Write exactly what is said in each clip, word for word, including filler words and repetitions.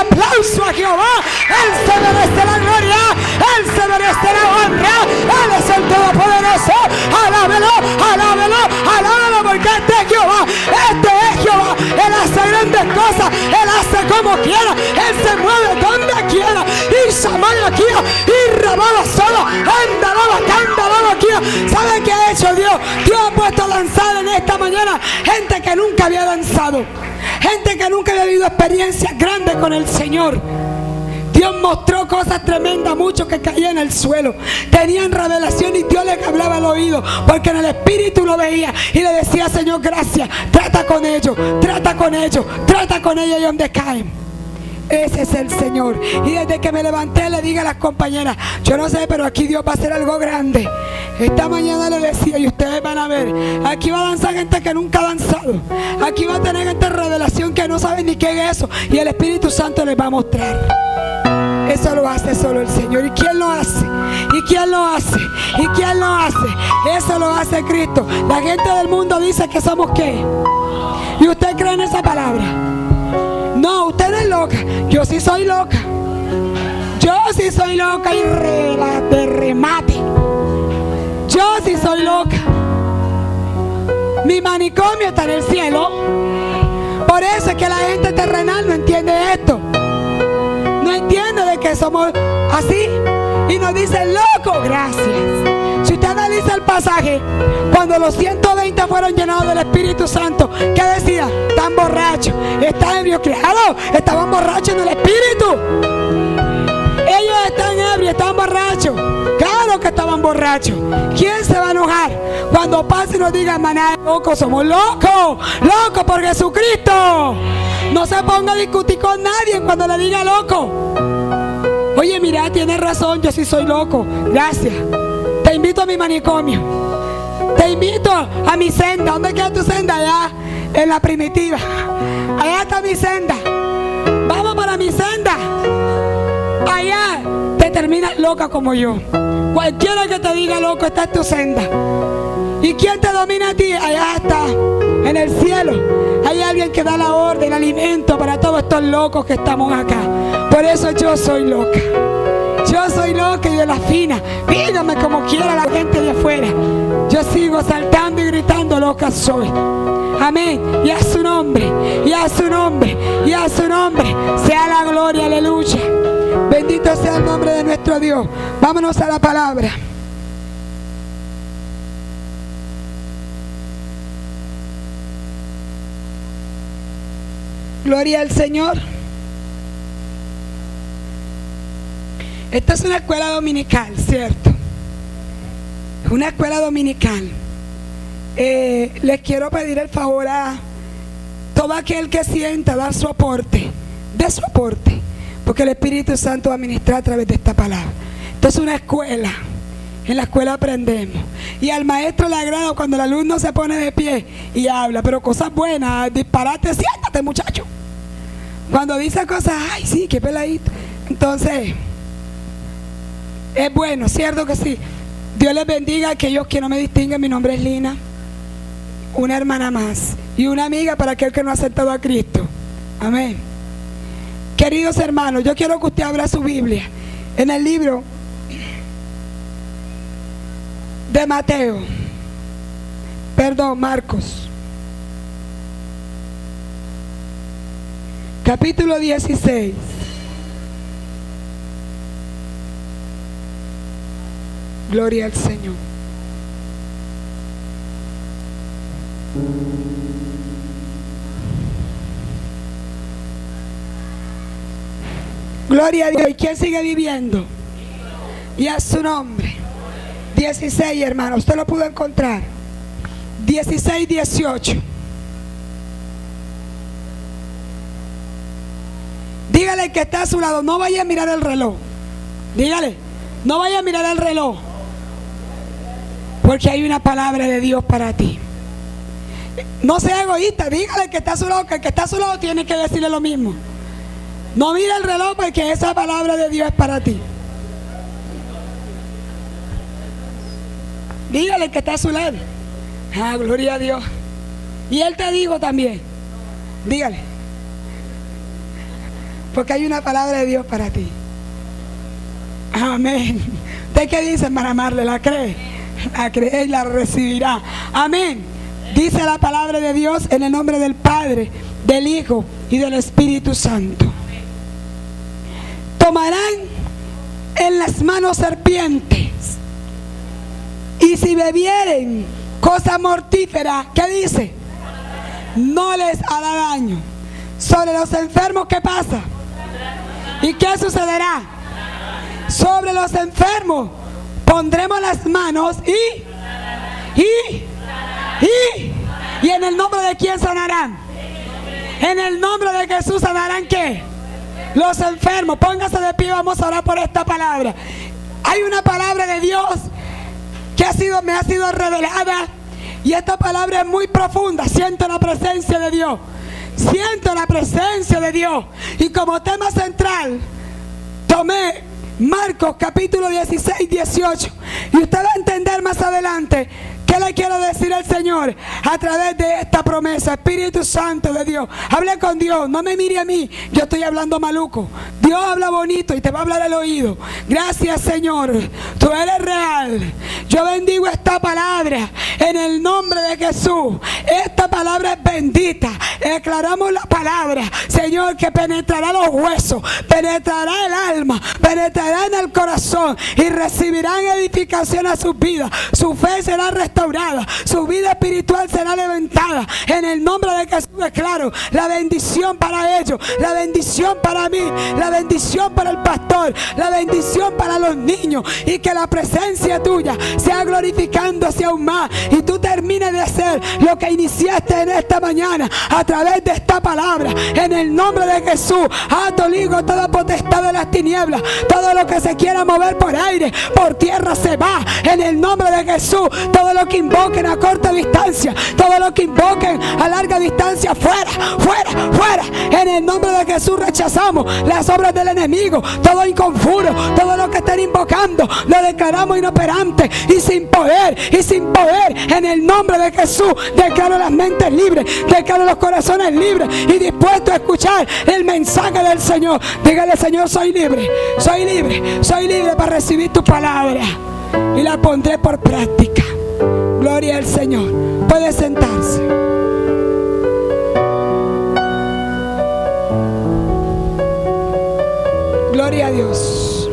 aplauso a Jehová. Él se merece la gloria, Él se merece la honra. Él es el Todopoderoso. Alábelo, alábelo, alábelo, porque este es Jehová. Este es Jehová. Él hace grandes cosas, Él hace como quiera, Él se mueve donde quiera. Y Samaya aquí, y Rababa solo, andalaba, candalaba aquí. ¿Saben qué ha hecho Dios? Dios ha puesto a danzar en esta mañana gente que nunca había danzado, gente que nunca había vivido experiencias grandes con el Señor. Dios mostró cosas tremendas, muchos que caían en el suelo, tenían revelación y Dios les hablaba al oído, porque en el espíritu lo veía y le decía: Señor, gracias, trata con ellos, trata con ellos, trata con ellos y donde caen. Ese es el Señor. Y desde que me levanté le dije a las compañeras: yo no sé, pero aquí Dios va a hacer algo grande. Esta mañana le decía, y ustedes van a ver, aquí va a danzar gente que nunca ha danzado, aquí va a tener gente de revelación que no sabe ni qué es eso, y el Espíritu Santo les va a mostrar. Eso lo hace solo el Señor. ¿Y quién lo hace? ¿Y quién lo hace? ¿Y quién lo hace? Eso lo hace Cristo. La gente del mundo dice que somos ¿qué? ¿Y usted cree en esa palabra? No, usted no es loca. Yo sí soy loca. Yo sí soy loca y re, de remate. Yo sí soy loca. Mi manicomio está en el cielo. Por eso es que la gente terrenal no entiende esto. No entiende de que somos así. Y nos dicen: loco, gracias. Si usted analiza el pasaje, cuando los ciento veinte fueron llenados del Espíritu Santo, ¿qué decía? Están borrachos. ¿Están ebrios? Claro, estaban borrachos en el Espíritu. Ellos están ebrios, están borrachos. Claro que estaban borrachos. ¿Quién se va a enojar cuando pase y nos diga: maná de locos? Somos locos, locos por Jesucristo. No se ponga a discutir con nadie cuando le diga loco. Oye, mira, tienes razón, yo sí soy loco. Gracias. Te invito a mi manicomio. Te invito a mi senda. ¿Dónde queda tu senda? Allá, en la primitiva. Allá está mi senda. Vamos para mi senda. Allá te terminas loca como yo. Cualquiera que te diga loco, está en tu senda. ¿Y quién te domina a ti? Allá está, en el cielo. Hay alguien que da la orden, el alimento para todos estos locos que estamos acá. Por eso yo soy loca. Yo soy loca y de la fina. Dígame como quiera la gente de afuera. Yo sigo saltando y gritando: loca soy. Amén. Y a su nombre, y a su nombre, y a su nombre sea la gloria, aleluya. Bendito sea el nombre de nuestro Dios. Vámonos a la palabra. Gloria al Señor. Esta es una escuela dominical, ¿cierto? Es una escuela dominical. Eh, les quiero pedir el favor a todo aquel que sienta dar su aporte, de su aporte, porque el Espíritu Santo va a ministrar a través de esta palabra. Esto es una escuela. En la escuela aprendemos. Y al maestro le agrada cuando el alumno se pone de pie y habla, pero cosas buenas, disparate, siéntate, muchacho. Cuando dice cosas, ay, sí, qué peladito. Entonces, es bueno, cierto que sí. Dios les bendiga a aquellos que no me distinguen. Mi nombre es Lina, una hermana más y una amiga para aquel que no ha aceptado a Cristo. Amén. Queridos hermanos, yo quiero que usted abra su Biblia en el libro de Mateo, perdón, Marcos, capítulo dieciséis. Gloria al Señor. Gloria a Dios. ¿Y quién sigue viviendo? Y a su nombre. dieciséis, hermano, usted lo pudo encontrar. dieciséis, dieciocho. Dígale que está a su lado, no vaya a mirar el reloj. Dígale, no vaya a mirar el reloj, porque hay una palabra de Dios para ti. No sea egoísta, dígale que está a su lado, que el que está a su lado tiene que decirle lo mismo. No mire el reloj, porque esa palabra de Dios es para ti. Dígale que está a su lado. Ah, gloria a Dios. Y Él te dijo también. Dígale. porque hay una palabra de Dios para ti. Amén. ¿De qué dice, hermana amarle? ¿La cree? La cree y la recibirá. Amén. Dice la palabra de Dios en el nombre del Padre, del Hijo y del Espíritu Santo. Tomarán en las manos serpientes, y si bebieren cosa mortífera, ¿qué dice? No les hará daño. Sobre los enfermos, ¿qué pasa? ¿Y qué sucederá? Sobre los enfermos pondremos las manos y y y y en el nombre de quién sanarán. En el nombre de Jesús sanarán ¿qué? Los enfermos. Póngase de pie, vamos a orar por esta palabra. Hay una palabra de Dios que ha sido, me ha sido revelada, y esta palabra es muy profunda. Siento la presencia de Dios. Siento la presencia de Dios. Y como tema central tomé Marcos capítulo dieciséis, dieciocho. Y usted va a entender más adelante qué le quiero decir al Señor a través de esta promesa. Espíritu Santo de Dios, hable con Dios, no me mire a mí, yo estoy hablando maluco. Dios habla bonito y te va a hablar al oído. Gracias, Señor, tú eres real. Yo bendigo esta palabra en el nombre de Jesús. Esta palabra es bendita. Declaramos la palabra, Señor, que penetrará los huesos, penetrará el alma, penetrará en el corazón, y recibirán edificación a sus vidas. Su fe será restaurada, su vida espiritual será levantada. En el nombre de Jesús declaro la bendición para ellos, la bendición para mí, la bendición para el pastor, la bendición para los niños, y que la presencia tuya sea glorificándose aún más, y tú termines de hacer lo que iniciaste en esta mañana a través de esta palabra. En el nombre de Jesús, ato, ligo toda potestad de las tinieblas. Todo lo que se quiera mover por aire, por tierra, se va. En el nombre de Jesús, todo lo que invoquen a corta distancia, todo lo que invoquen a larga distancia, fuera, fuera, fuera. En el nombre de Jesús rechazamos las obras del enemigo, todo inconjuro, todo lo que estén invocando, lo declaramos inoperante y sin poder, y sin poder. En el nombre de Jesús declaro las mentes libres, declaro los corazones libres y dispuestos a escuchar el mensaje del Señor. Dígale: Señor, soy libre, soy libre, soy libre para recibir tu palabra, y la pondré por práctica. Gloria al Señor. Puede sentarse. Gloria a Dios.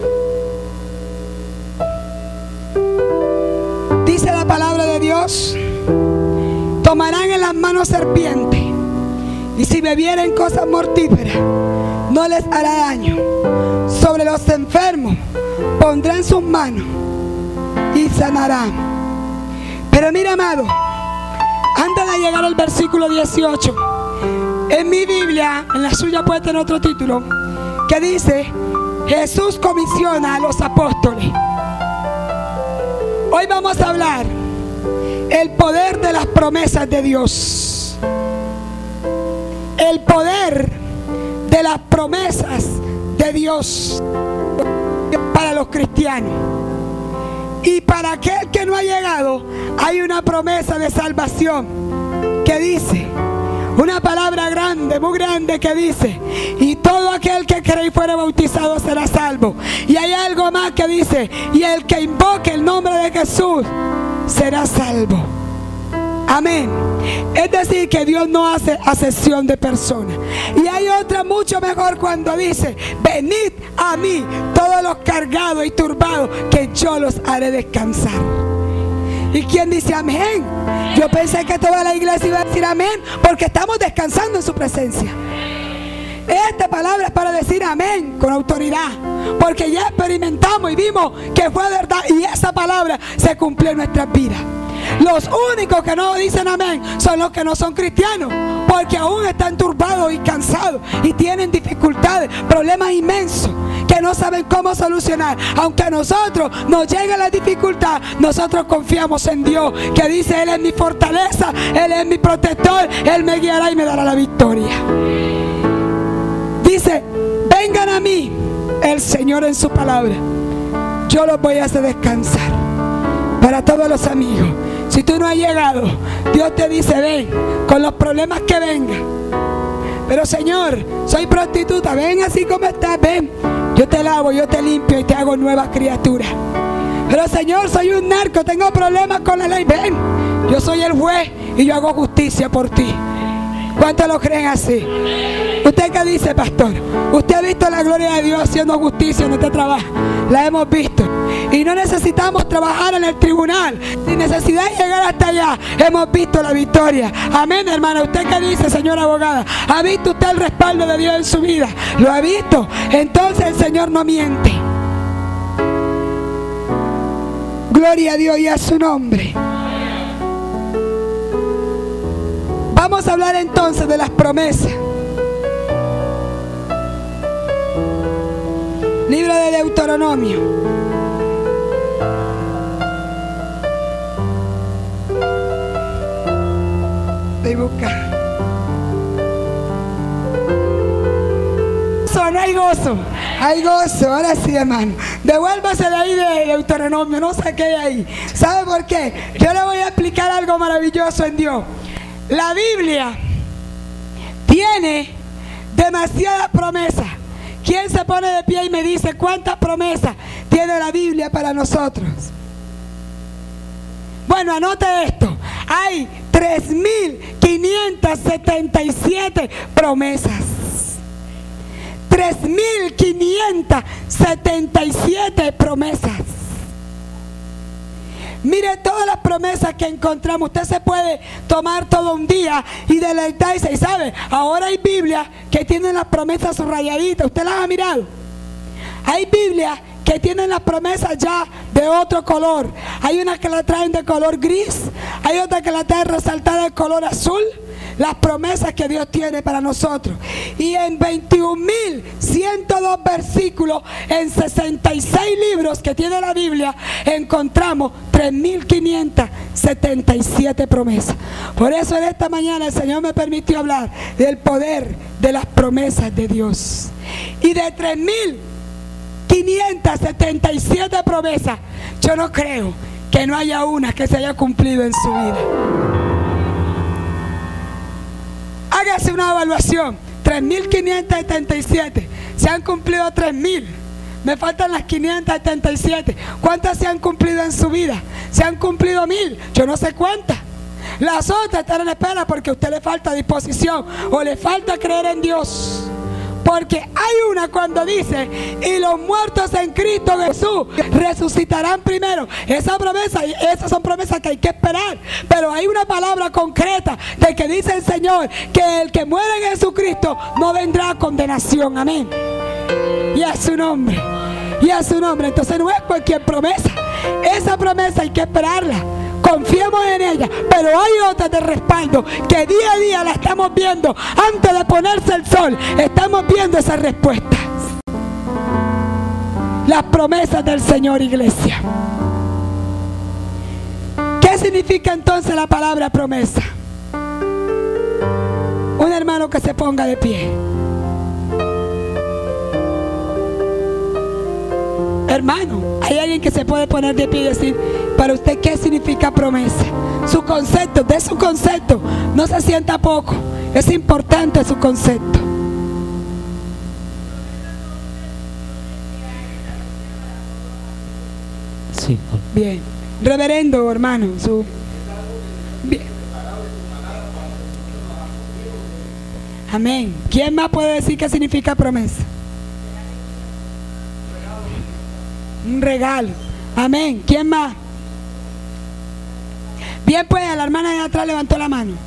Dice la palabra de Dios: tomarán en las manos serpientes, y si bebieren cosas mortíferas, no les hará daño. Sobre los enfermos pondrán sus manos y sanarán. Pero mira, amado, antes de llegar al versículo dieciocho, en mi Biblia, en la suya puede tener otro título, que dice: Jesús comisiona a los apóstoles. Hoy vamos a hablar el poder de las promesas de Dios. El poder de las promesas de Dios para los cristianos. Y para aquel que no ha llegado, hay una promesa de salvación que dice, una palabra grande, muy grande, que dice: y todo aquel que cree y fuere bautizado será salvo. Y hay algo más que dice: y el que invoque el nombre de Jesús será salvo. Amén. Es decir, que Dios no hace acepción de personas. Y hay otra mucho mejor cuando dice: venid a mí todos los cargados y turbados, que yo los haré descansar. ¿Y quién dice amén? Yo pensé que toda la iglesia iba a decir amén, porque estamos descansando en su presencia. Esta palabra es para decir amén con autoridad, porque ya experimentamos y vimos que fue verdad, y esa palabra se cumplió en nuestras vidas. Los únicos que no dicen amén son los que no son cristianos, porque aún están turbados y cansados y tienen dificultades, problemas inmensos que no saben cómo solucionar. Aunque a nosotros nos llegue la dificultad, nosotros confiamos en Dios, que dice: Él es mi fortaleza, Él es mi protector, Él me guiará y me dará la victoria. Dice: vengan a mí, el Señor en su palabra, yo los voy a hacer descansar. Para todos los amigos, si tú no has llegado, Dios te dice: ven, con los problemas que vengan, Pero Señor, soy prostituta, ven así como estás, ven. Yo te lavo, yo te limpio y te hago nueva criatura. Pero Señor, soy un narco, tengo problemas con la ley, ven. Yo soy el juez y yo hago justicia por ti. ¿Cuántos lo creen así? ¿Usted qué dice, pastor? ¿Usted ha visto la gloria de Dios haciendo justicia en este trabajo? La hemos visto. Y no necesitamos trabajar en el tribunal. Sin necesidad de llegar hasta allá, hemos visto la victoria. Amén, hermana. ¿Usted qué dice, señora abogada? ¿Ha visto usted el respaldo de Dios en su vida? ¿Lo ha visto? Entonces el Señor no miente. Gloria a Dios y a su nombre. Vamos a hablar entonces de las promesas. Libro de Deuteronomio. Estoy buscando. No hay gozo. Hay gozo. Ahora sí, hermano. Devuélvase de ahí de Deuteronomio. No saqué de ahí. ¿Sabe por qué? Yo le voy a explicar algo maravilloso en Dios. La Biblia tiene demasiadas promesas. ¿Quién se pone de pie y me dice cuántas promesas tiene la Biblia para nosotros? Bueno, anote esto. Hay tres mil quinientas setenta y siete promesas. tres mil quinientas setenta y siete promesas. Mire todas las promesas que encontramos. Usted se puede tomar todo un día y deleitarse. Y sabe, ahora hay Biblias que tienen las promesas subrayaditas. ¿Usted las ha mirado? Hay Biblias que tienen las promesas ya de otro color. Hay unas que la traen de color gris. Hay otras que la traen resaltada de color azul. Las promesas que Dios tiene para nosotros. Y en veintiún mil ciento dos versículos, en sesenta y seis libros que tiene la Biblia, encontramos tres mil quinientas setenta y siete promesas. Por eso en esta mañana el Señor me permitió hablar del poder de las promesas de Dios. Y de tres mil quinientas setenta y siete promesas, yo no creo que no haya una que se haya cumplido en su vida. Hágase una evaluación. tres mil quinientas setenta y siete. Se han cumplido tres mil. Me faltan las quinientas setenta y siete. ¿Cuántas se han cumplido en su vida? Se han cumplido mil. Yo no sé cuántas. Las otras están en espera porque a usted le falta disposición o le falta creer en Dios. Porque hay una cuando dice, y los muertos en Cristo Jesús resucitarán primero. Esa promesa, esas son promesas que hay que esperar. Pero hay una palabra concreta de que dice el Señor que el que muere en Jesucristo no vendrá a condenación. Amén. Y a su nombre. Y a su nombre. Entonces no es cualquier promesa. Esa promesa hay que esperarla. Confiemos en ella, pero hay otras de respaldo que día a día la estamos viendo. Antes de ponerse el sol, estamos viendo esas respuestas. Las promesas del Señor, iglesia. ¿Qué significa entonces la palabra promesa? Un hermano que se ponga de pie. Hermano, hay alguien que se puede poner de pie y decir, para usted, ¿qué significa promesa? Su concepto, de su concepto, no se sienta poco, es importante su concepto. Sí. Bien, reverendo hermano, su... Bien. Amén. ¿Quién más puede decir qué significa promesa? Un regalo. Amén. ¿Quién más? Bien, pues la hermana de atrás levantó la mano.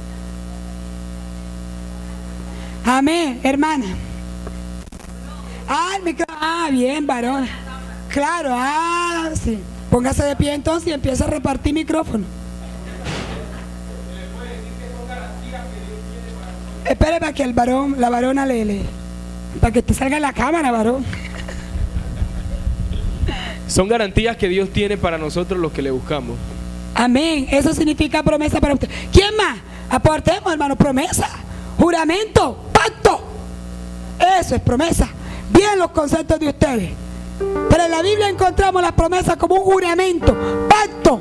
Amén, hermana. Ah, el micrófono. Ah, bien, varón. Claro, ah, sí. Póngase de pie entonces y empieza a repartir micrófono. Espere para que el varón, la varona le lee. Para que te salga en la cámara, varón. Son garantías que Dios tiene para nosotros los que le buscamos. Amén. Eso significa promesa para usted. ¿Quién más? Aportemos, hermano. Promesa, juramento, pacto. Eso es promesa. Bien los conceptos de ustedes. Pero en la Biblia encontramos las promesas como un juramento, pacto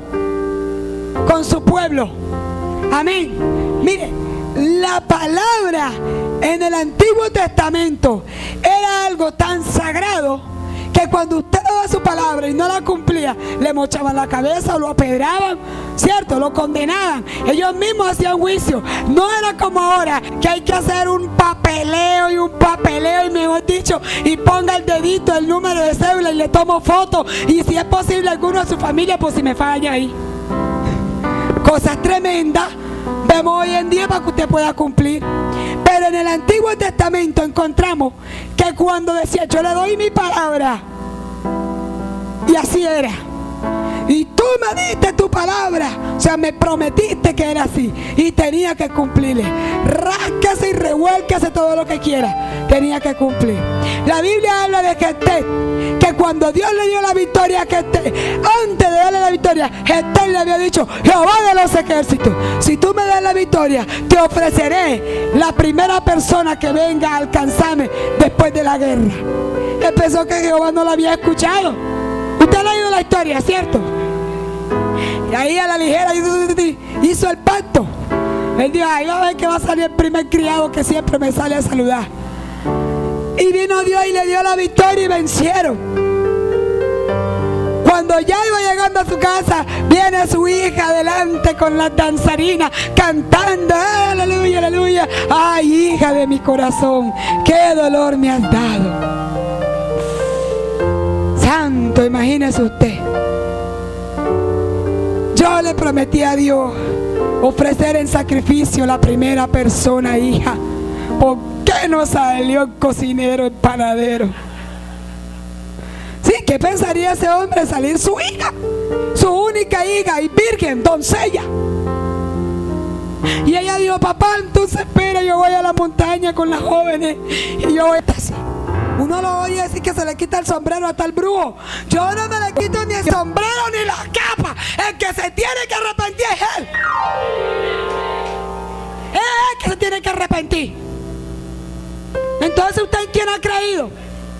con su pueblo. Amén. Mire, la palabra En el Antiguo Testamento era algo tan sagrado que cuando usted daba su palabra y no la cumplía, le mochaban la cabeza o lo apedraban, ¿cierto? Lo condenaban. Ellos mismos hacían juicio. No era como ahora, que hay que hacer un papeleo y un papeleo y mejor dicho, y ponga el dedito, el número de cédula y le tomo foto, y si es posible alguno de su familia, pues si me falla ahí. Cosas tremendas vemos hoy en día para que usted pueda cumplir. Pero en el Antiguo Testamento encontramos que cuando decía yo le doy mi palabra, y así era, y tú me diste tu palabra, o sea, me prometiste que era así, y tenía que cumplirle. Rásquese y revuélquese todo lo que quiera, tenía que cumplir. La Biblia habla de Jefté, que cuando Dios le dio la victoria a Jefté, antes de darle la victoria, Jefté le había dicho: Jehová de los ejércitos, si tú me das la victoria, te ofreceré la primera persona que venga a alcanzarme después de la guerra. Él pensó que Jehová no lo había escuchado. Usted ha leído la historia, ¿cierto? Y ahí a la ligera hizo el pacto. Él dijo: ahí va a ver que va a salir el primer criado que siempre me sale a saludar. Y vino Dios y le dio la victoria y vencieron. Cuando ya iba llegando a su casa, viene su hija adelante con las danzarinas cantando: aleluya, aleluya. Ay, hija de mi corazón, qué dolor me has dado. Santo, imagínese usted. Yo le prometí a Dios ofrecer en sacrificio la primera persona, hija. ¿Por qué no salió el cocinero, el panadero? Sí, ¿qué pensaría ese hombre salir su hija? Su única hija y virgen, doncella. Y ella dijo: papá, entonces espera, yo voy a la montaña con las jóvenes y yo voy a estar así. Uno lo oye decir que se le quita el sombrero hasta el brujo. Yo no me le quito ni el sombrero ni la capa. El que se tiene que arrepentir es él. Es él que se tiene que arrepentir. Entonces, ¿usted en quién ha creído?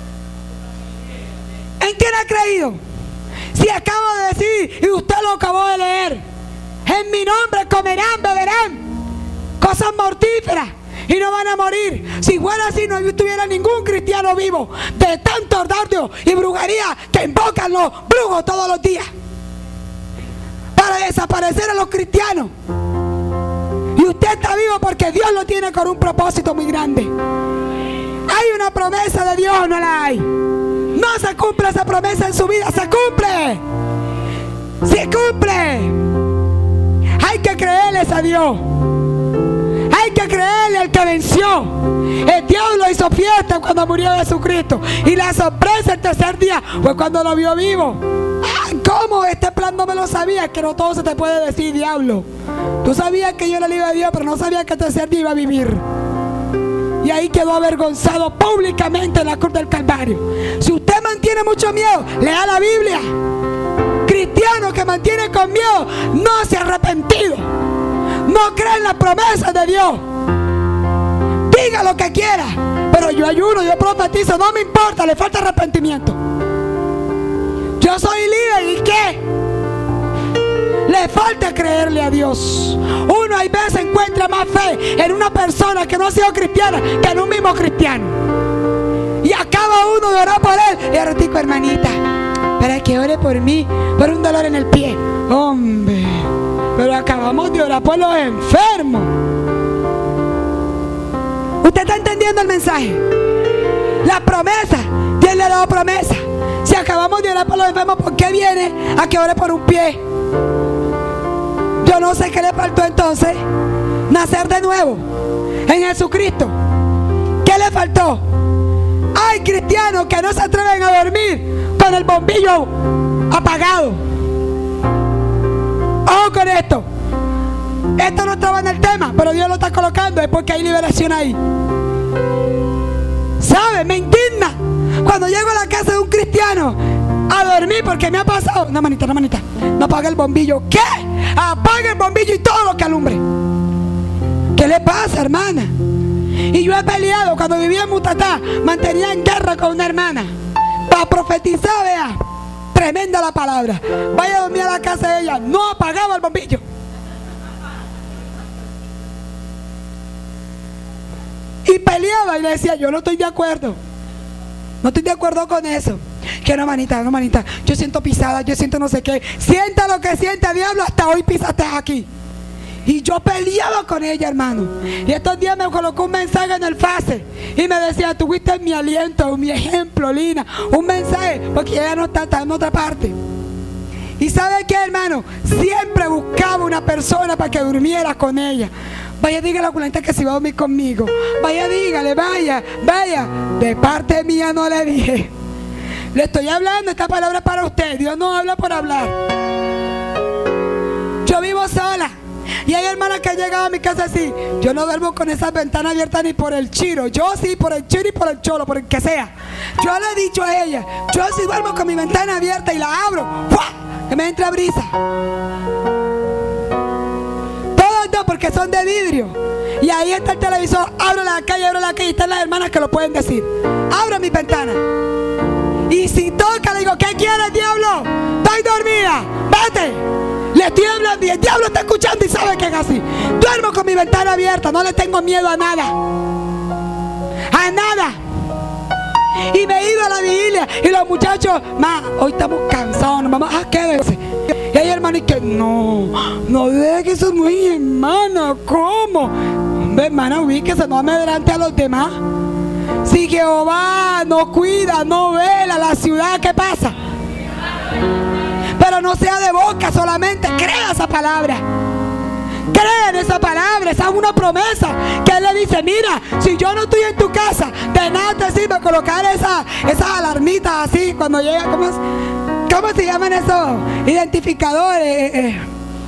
¿En quién ha creído? Si acabo de decir y usted lo acabó de leer: en mi nombre comerán, beberán cosas mortíferas y no van a morir. Si fuera así, no estuviera ningún cristiano vivo de tanto dardo y brujería que invocan los brujos todos los días para desaparecer a los cristianos. Y usted está vivo porque Dios lo tiene con un propósito muy grande. ¿Hay una promesa de Dios o no la hay? No se cumple esa promesa en su vida. ¡Se cumple! ¡Se cumple! Hay que creerles a Dios. Hay que creerle al que venció. El diablo hizo fiesta cuando murió Jesucristo, y la sorpresa el tercer día fue cuando lo vio vivo. Ah, ¿cómo? Este plan no me lo sabía. Que no todo se te puede decir, diablo. Tú sabías que yo era el hijo de Dios, pero no sabías que el tercer día iba a vivir. Y ahí quedó avergonzado públicamente en la cruz del Calvario. Si usted mantiene mucho miedo, lea la Biblia. Cristiano que mantiene con miedo no se ha arrepentido, no cree en las promesas de Dios. Diga lo que quiera, pero yo ayuno, yo profetizo, no me importa, le falta arrepentimiento. Yo soy líder, ¿y qué? Le falta creerle a Dios. Uno hay veces encuentra más fe en una persona que no ha sido cristiana que en un mismo cristiano. Y acaba uno de orar por él. Y ahora digo: hermanita, para que ore por mí, por un dolor en el pie. Hombre, pero acabamos de orar por los enfermos. ¿Usted está entendiendo el mensaje? La promesa, Dios le ha dado promesa. Si acabamos de orar por los enfermos, ¿por qué viene a que ore por un pie? Yo no sé qué le faltó entonces. Nacer de nuevo en Jesucristo. ¿Qué le faltó? Hay cristianos que no se atreven a dormir con el bombillo apagado. Ojo con esto. Esto no estaba en el tema, pero Dios lo está colocando, es porque hay liberación ahí. ¿Sabe? Me indigna cuando llego a la casa de un cristiano a dormir, porque me ha pasado. No, manita, no, manita, no apague el bombillo. ¿Qué? Apague el bombillo y todo lo que alumbre. ¿Qué le pasa, hermana? Y yo he peleado cuando vivía en Mutatá, mantenía en guerra con una hermana para profetizar, vea, tremenda la palabra. Vaya a dormir a la casa de ella, no apagaba el bombillo. y peleaba y le decía, yo no estoy de acuerdo. No estoy de acuerdo con eso. Que no, manita, no, manita. Yo siento pisada, yo siento no sé qué. Sienta lo que siente, diablo, hasta hoy pisaste aquí. Y yo peleaba con ella, hermano. Y estos días me colocó un mensaje en el Face y me decía, tuviste mi aliento, mi ejemplo, Lina. Un mensaje, porque ella no está, está en otra parte. Y ¿sabe qué, hermano? Siempre buscaba una persona para que durmiera con ella. Vaya, dígale a la oculenta que si va a dormir conmigo. Vaya, dígale, vaya, vaya. De parte mía no le dije. Le estoy hablando, esta palabra es para usted. Dios no habla por hablar. Yo vivo sola. Y hay hermanas que han llegado a mi casa así. Yo no duermo con esas ventanas abiertas ni por el chiro. Yo sí, por el chiro y por el cholo, por el que sea. Yo le he dicho a ella, yo sí duermo con mi ventana abierta y la abro, ¡fua!, que me entra brisa. Todos no, porque son de vidrio. Y ahí está el televisor. Abro la calle, abro la calle. Y están las hermanas que lo pueden decir. Abro mi ventana. Y si toca, le digo, ¿qué quieres, diablo? Estoy dormida, vete. Le estoy hablando y el diablo está escuchando y sabe que es así. Duermo con mi ventana abierta, no le tengo miedo a nada. A nada. Y me he ido a la vigilia y los muchachos, ma, hoy estamos cansados, nos vamos a quedarse. Y hay hermanos que no, no deje que eso muy hermana, ¿cómo? Hermana, ubíquese, no amedrante a los demás. Si Jehová no cuida, no vela la ciudad, ¿qué pasa? Pero no sea de boca solamente, crea esa palabra. Crea en esa palabra, esa es una promesa que Él le dice, mira, si yo no estoy en tu casa, de nada te sirve colocar esa, esas alarmitas así cuando llega, ¿cómo, es? ¿Cómo se llaman esos identificadores? Eh, eh.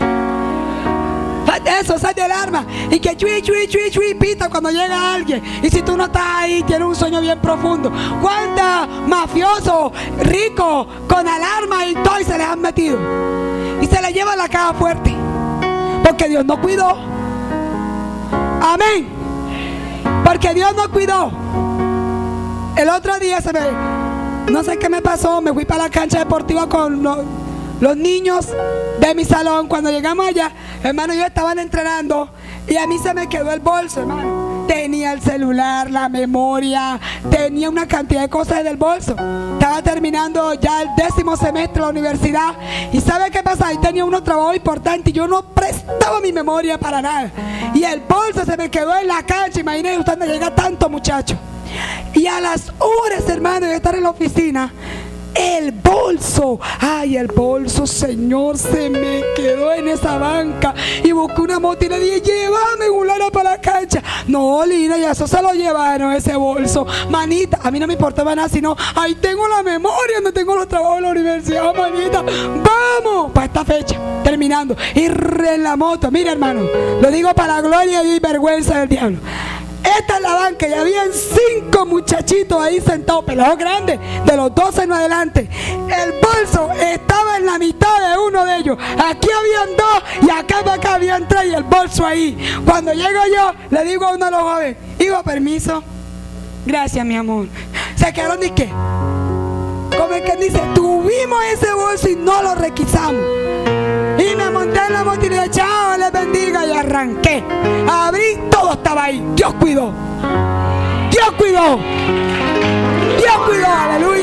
Eso, sal de alarma. Y que chui, chui, chui, chui, pita cuando llega alguien. Y si tú no estás ahí, tienes un sueño bien profundo. ¿Cuántos mafiosos, ricos, con alarma y todo, y se les han metido? Y se les lleva la caja fuerte. Porque Dios no cuidó. Amén. Porque Dios no cuidó. El otro día se me... No sé qué me pasó. Me fui para la cancha deportiva con los, los niños de mi salón. Cuando llegamos allá, hermano, ellos estaban entrenando y a mí se me quedó el bolso, hermano. Tenía el celular, la memoria, tenía una cantidad de cosas en el bolso. Estaba terminando ya el décimo semestre de la universidad. ¿Y sabe qué pasa? Ahí tenía unos trabajos importantes y yo no prestaba mi memoria para nada. Y el bolso se me quedó en la cancha. Imagínese usted donde llega tanto muchacho. Y a las horas, hermano, de estar en la oficina, el bolso, ay, el bolso, Señor, se me quedó en esa banca. Y busqué una moto y le dije, llévame, Gulana, para la cancha. No, Lina, ya eso se lo llevaron, ese bolso. Manita, a mí no me importaba nada, sino, ahí tengo la memoria, no tengo los trabajos de la universidad, manita. Vamos, para esta fecha, terminando. Y re en la moto, mira, hermano, lo digo para la gloria y vergüenza del diablo. Esta es la banca y habían cinco muchachitos ahí sentados, pelados grandes, de los doce en adelante. El bolso estaba en la mitad de uno de ellos. Aquí habían dos y acá para acá habían tres y el bolso ahí. Cuando llego yo, le digo a uno de los jóvenes, hijo, permiso. Gracias, mi amor. Se quedaron y qué. Como el que dice, tuvimos ese bolso y no lo requisamos. Y me monté en la moto y le dije, chao, les bendiga, y arranqué. Abrí, todo estaba ahí. Dios cuidó. Dios cuidó. Dios cuidó, aleluya.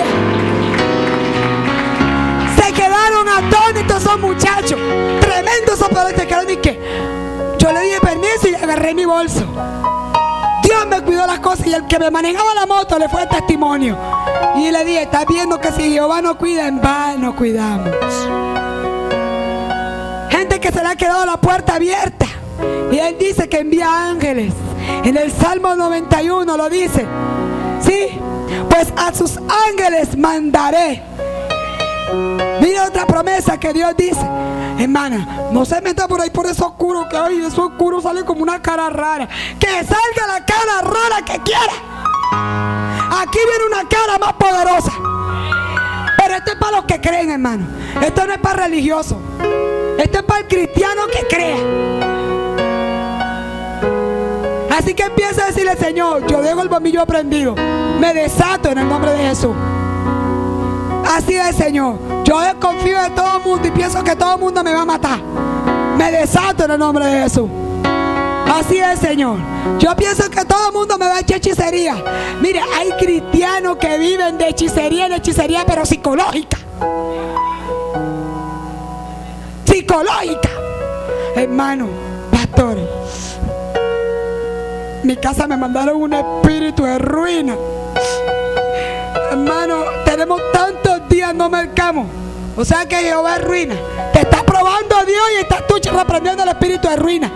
Se quedaron atónitos esos muchachos. Tremendos operadores, se quedaron y que yo le dije permiso y agarré mi bolso. Dios me cuidó las cosas y el que me manejaba la moto le fue el testimonio. Y le dije, estás viendo que si Jehová no cuida, en vano cuidamos. Gente que se le ha quedado la puerta abierta y Él dice que envía ángeles. En el Salmo noventa y uno lo dice, sí, pues a sus ángeles mandaré. Mira otra promesa que Dios dice, hermana, no se meta por ahí por eso oscuro, que ay, eso oscuro sale como una cara rara. Que salga la cara rara que quiera. Aquí viene una cara más poderosa. Pero esto es para los que creen, hermano. Esto no es para religiosos. Esto es para el cristiano que crea. Así que empieza a decirle, Señor, yo dejo el bombillo prendido, me desato en el nombre de Jesús. Así es, Señor. Yo confío en todo el mundo y pienso que todo el mundo me va a matar. Me desato en el nombre de Jesús. Así es, Señor. Yo pienso que todo todo el mundo me va a echar hechicería. Mire, hay cristianos que viven de hechicería en hechicería, pero psicológica. Psicológica. Hermano, pastor, en mi casa me mandaron un espíritu de ruina. Hermano, tenemos tantos días no mercamos. O sea que Jehová es ruina. Te está probando a Dios y estás tú reprendiendo el espíritu de ruina.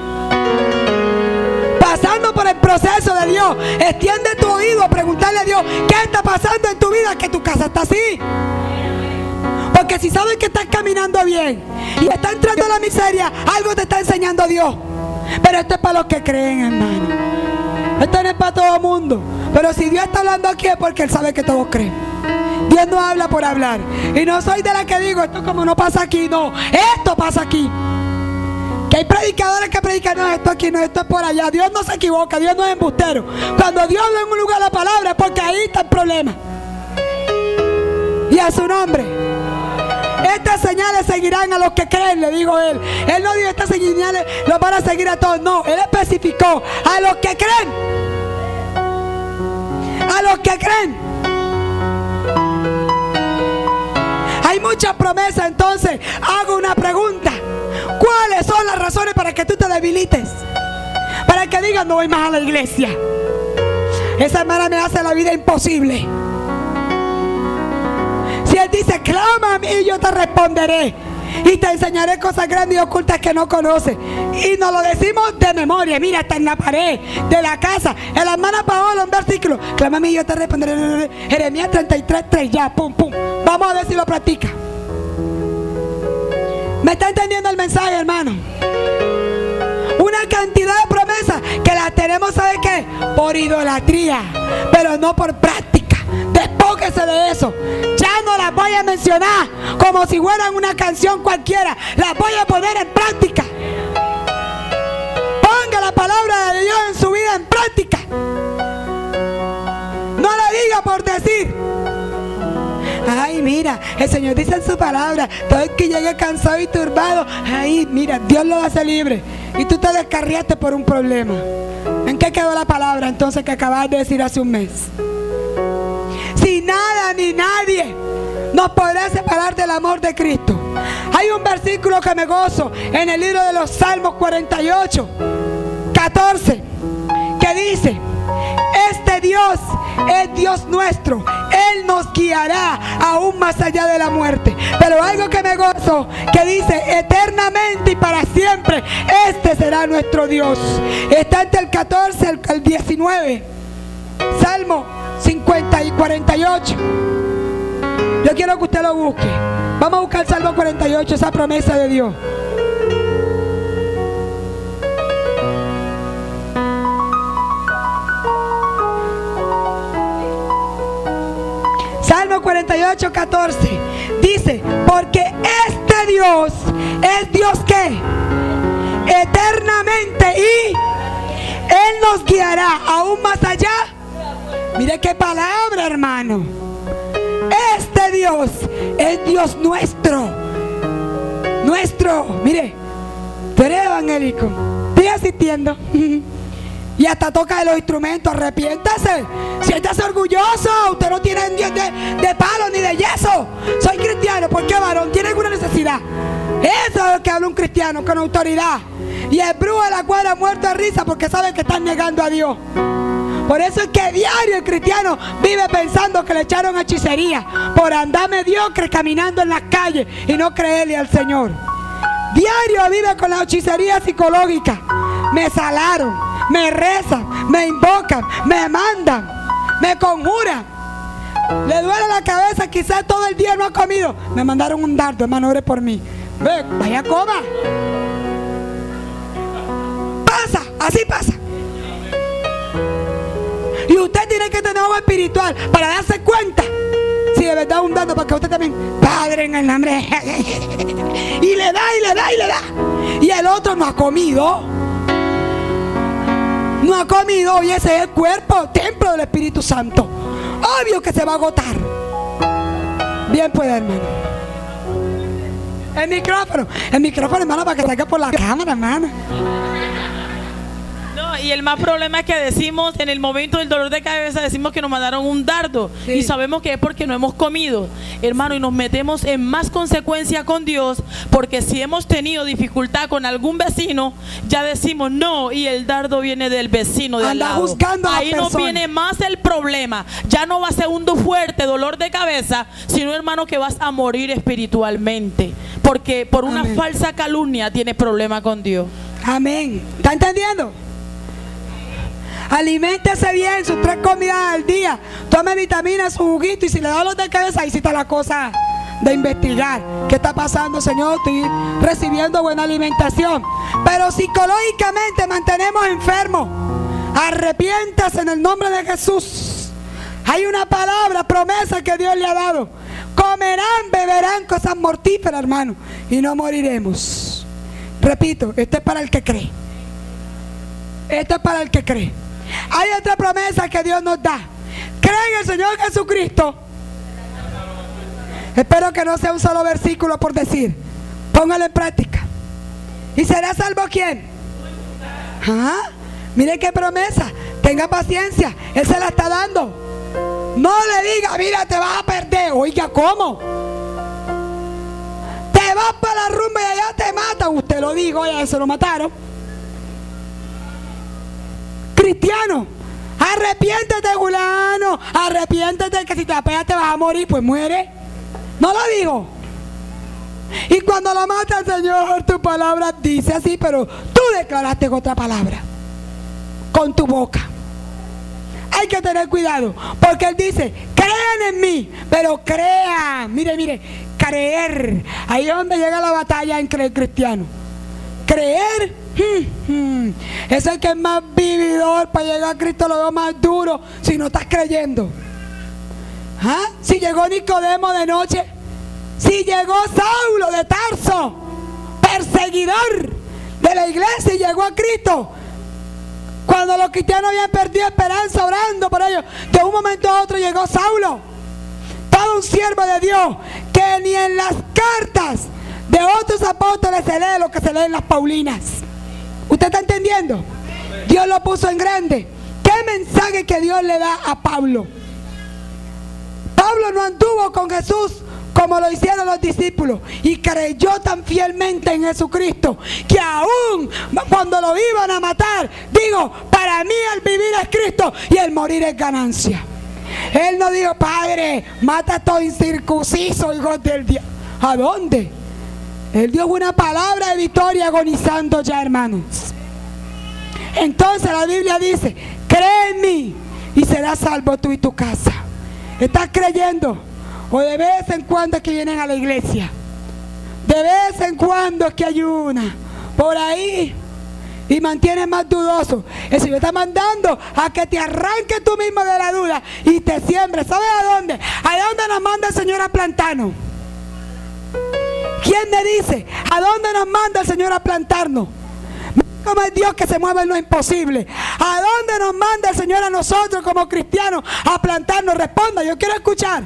Pasando por el proceso de Dios. Extiende tu oído a preguntarle a Dios: ¿qué está pasando en tu vida que tu casa está así? Porque si sabes que estás caminando bien y está entrando en la miseria, algo te está enseñando Dios. Pero esto es para los que creen, hermano. Esto no es para todo el mundo. Pero si Dios está hablando aquí es porque Él sabe que todos creen. Dios no habla por hablar. Y no soy de la que digo, esto como no pasa aquí. No, esto pasa aquí. Que hay predicadores que predican: no, esto aquí no, esto es por allá. Dios no se equivoca, Dios no es embustero. Cuando Dios habla en un lugar la palabra es porque ahí está el problema. Y a su nombre. Estas señales seguirán a los que creen, le dijo Él. Él no dijo: estas señales los van a seguir a todos. No, Él especificó: a los que creen. A los que creen. Hay muchas promesas. Entonces hago una pregunta: ¿cuáles son las razones para que tú te debilites? Para que digas: no voy más a la iglesia, esa hermana me hace la vida imposible. Si Él dice: clama a mí y yo te responderé y te enseñaré cosas grandes y ocultas que no conoces, y nos lo decimos de memoria. Mira, está en la pared de la casa. En la hermana Paola, un versículo: clama a mí y yo te responderé. Jeremías treinta y tres, tres, ya, pum, pum. Vamos a ver si lo practica. ¿Me está entendiendo el mensaje, hermano? Una cantidad de promesas que las tenemos, ¿sabe qué? Por idolatría, pero no por práctica. Despóquese de eso. Ya no las voy a mencionar como si fueran una canción cualquiera. Las voy a poner en práctica. Ponga la palabra de Dios en su vida en práctica. No la diga por decir: ay, mira, el Señor dice en su palabra: todo el que llegue cansado y turbado, ay, mira, Dios lo hace libre. Y tú te descarriaste por un problema. ¿En qué quedó la palabra entonces que acabas de decir hace un mes? Si nada ni nadie nos podrá separar del amor de Cristo. Hay un versículo que me gozo en el libro de los Salmos cuarenta y ocho, catorce, que dice: este Dios es Dios nuestro, Él nos guiará aún más allá de la muerte. Pero algo que me gozo, que dice: eternamente y para siempre, este será nuestro Dios. Está entre el catorce y el diecinueve. Salmo cincuenta y cuarenta y ocho. Yo quiero que usted lo busque. Vamos a buscar Salmo cuarenta y ocho, esa promesa de Dios. Salmo cuarenta y ocho, catorce. Dice: porque este Dios es Dios que eternamente, y Él nos guiará aún más allá. Mire qué palabra, hermano. Este Dios es Dios nuestro. Nuestro. Mire, tú eres evangélico, estoy asistiendo y hasta toca los instrumentos. Arrepiéntase, siéntase orgulloso. Usted no tiene de, de, de palo ni de yeso. Soy cristiano. ¿Por qué, varón? ¿Tiene alguna necesidad? Eso es lo que habla un cristiano, con autoridad. Y el brujo de la cuadra muerto de risa porque sabe que están negando a Dios. Por eso es que diario el cristiano vive pensando que le echaron hechicería por andar mediocre caminando en las calles y no creerle al Señor. Diario vive con la hechicería psicológica. Me salaron, me rezan, me invocan, me mandan, me conjuran. Le duele la cabeza, quizás todo el día no ha comido. Me mandaron un dardo, hermano, ore por mí. Ve, vaya, coma. Pasa, así pasa. Y usted tiene que tener algo espiritual para darse cuenta si de verdad un dando, porque usted también, Padre, en el nombre, y le da, y le da, y le da. Y el otro no ha comido. No ha comido, y ese es el cuerpo, templo del Espíritu Santo. Obvio que se va a agotar. Bien, pues, hermano. El micrófono, el micrófono, hermano, para que salga por la cámara, hermano. No, y el más problema es que decimos, en el momento del dolor de cabeza, decimos que nos mandaron un dardo. Sí. Y sabemos que es porque no hemos comido, hermano, y nos metemos en más consecuencia con Dios, porque si hemos tenido dificultad con algún vecino, ya decimos no, y el dardo viene del vecino de Anda al lado. Buscando a Ahí nos viene más el problema. Ya no va a ser un fuerte dolor de cabeza, sino, hermano, que vas a morir espiritualmente, porque por una Amén. falsa calumnia tienes problema con Dios. Amén. ¿Está entendiendo? Aliméntese bien, sus tres comidas al día. Tome vitaminas, su juguito, y si le da dolor de cabeza, ahí sí está la cosa de investigar. ¿Qué está pasando, Señor? Estoy recibiendo buena alimentación, pero psicológicamente mantenemos enfermos. Arrepiéntase en el nombre de Jesús. Hay una palabra, promesa que Dios le ha dado. Comerán, beberán cosas mortíferas, hermano, y no moriremos. Repito, esto es para el que cree. Esto es para el que cree. Hay otra promesa que Dios nos da. Cree en el Señor Jesucristo. Espero que no sea un solo versículo por decir. Póngalo en práctica. ¿Y será salvo quién? ¿Ah? Mire qué promesa. Tenga paciencia. Él se la está dando. No le diga, mira, te vas a perder. Oiga, ¿cómo? Te vas para la rumba y allá te matan. Usted lo dijo, ya se lo mataron. Cristiano, arrepiéntete, fulano. Arrepiéntete, que si te apegas te vas a morir. Pues muere. No lo digo. Y cuando lo matan, Señor, tu palabra dice así, pero tú declaraste otra palabra con tu boca. Hay que tener cuidado, porque Él dice, crean en mí, pero crean. Mire, mire, creer. Ahí es donde llega la batalla en creer cristiano. Creer, hmm, hmm, es el que es más vividor. Para llegar a Cristo lo veo más duro si no estás creyendo. ¿Ah? Si llegó Nicodemo de noche, si llegó Saulo de Tarso, perseguidor de la iglesia, y llegó a Cristo, cuando los cristianos habían perdido esperanza orando por ellos, de un momento a otro llegó Saulo, todo un siervo de Dios, que ni en las cartas de otros apóstoles se lee lo que se lee en las Paulinas. ¿Usted está entendiendo? Dios lo puso en grande. ¿Qué mensaje que Dios le da a Pablo? Pablo no anduvo con Jesús como lo hicieron los discípulos, y creyó tan fielmente en Jesucristo que aún cuando lo iban a matar, digo, para mí el vivir es Cristo y el morir es ganancia. Él no dijo, Padre, mata a estos incircuncisos, hijos del diablo. ¿A dónde? Él dio una palabra de victoria agonizando ya, hermanos. Entonces la Biblia dice, cree en mí y serás salvo tú y tu casa. ¿Estás creyendo? O de vez en cuando es que vienen a la iglesia, de vez en cuando es que ayunan por ahí y mantienen más dudoso. El Señor está mandando a que te arranques tú mismo de la duda y te siembres. ¿Sabes a dónde? ¿A dónde nos manda el Señor a plantarnos? ¿Quién me dice? ¿A dónde nos manda el Señor a plantarnos? Como es Dios que se mueve en lo imposible. ¿A dónde nos manda el Señor a nosotros como cristianos a plantarnos? Responda, yo quiero escuchar.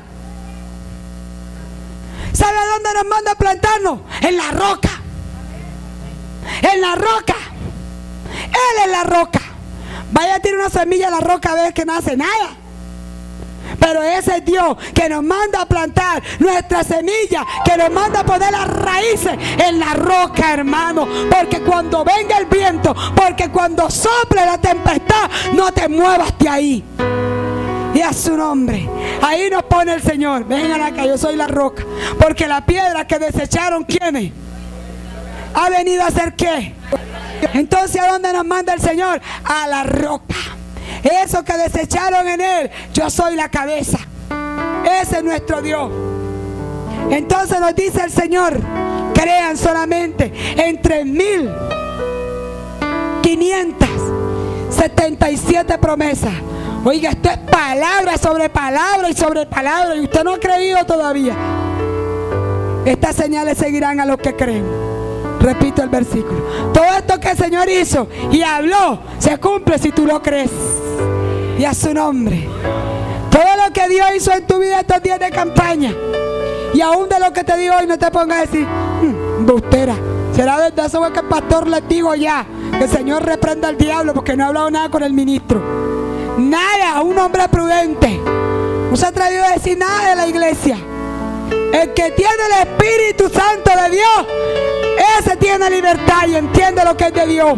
¿Sabe a dónde nos manda a plantarnos? En la roca. En la roca. Él es la roca. Vaya a tirar una semilla a la roca a ver que no hace nada. Pero ese es Dios que nos manda a plantar nuestra semilla, que nos manda a poner las raíces en la roca, hermano. Porque cuando venga el viento, porque cuando sople la tempestad, no te muevas de ahí. Y a su nombre, ahí nos pone el Señor. Vengan acá, yo soy la roca. Porque la piedra que desecharon, ¿quién es? ¿Ha venido a hacer qué? Entonces, ¿a dónde nos manda el Señor? A la roca. Eso que desecharon en Él, yo soy la cabeza. Ese es nuestro Dios. Entonces nos dice el Señor, crean solamente en tres mil quinientas setenta y siete promesas. Oiga, esto es palabra sobre palabra y sobre palabra, y usted no ha creído todavía. Estas señales seguirán a los que creen. Repito el versículo. Todo esto que el Señor hizo y habló se cumple si tú lo crees. Y a su nombre. Todo lo que Dios hizo en tu vida estos días de campaña, y aún de lo que te digo hoy, no te pongas a decir, mmm, bustera, será verdad, eso es que el pastor les digo ya, Que el Señor reprenda al diablo porque no ha hablado nada con el ministro. Nada, un hombre prudente. No se ha atrevido a decir nada de la iglesia. El que tiene el Espíritu Santo de Dios, ese tiene libertad y entiende lo que es de Dios.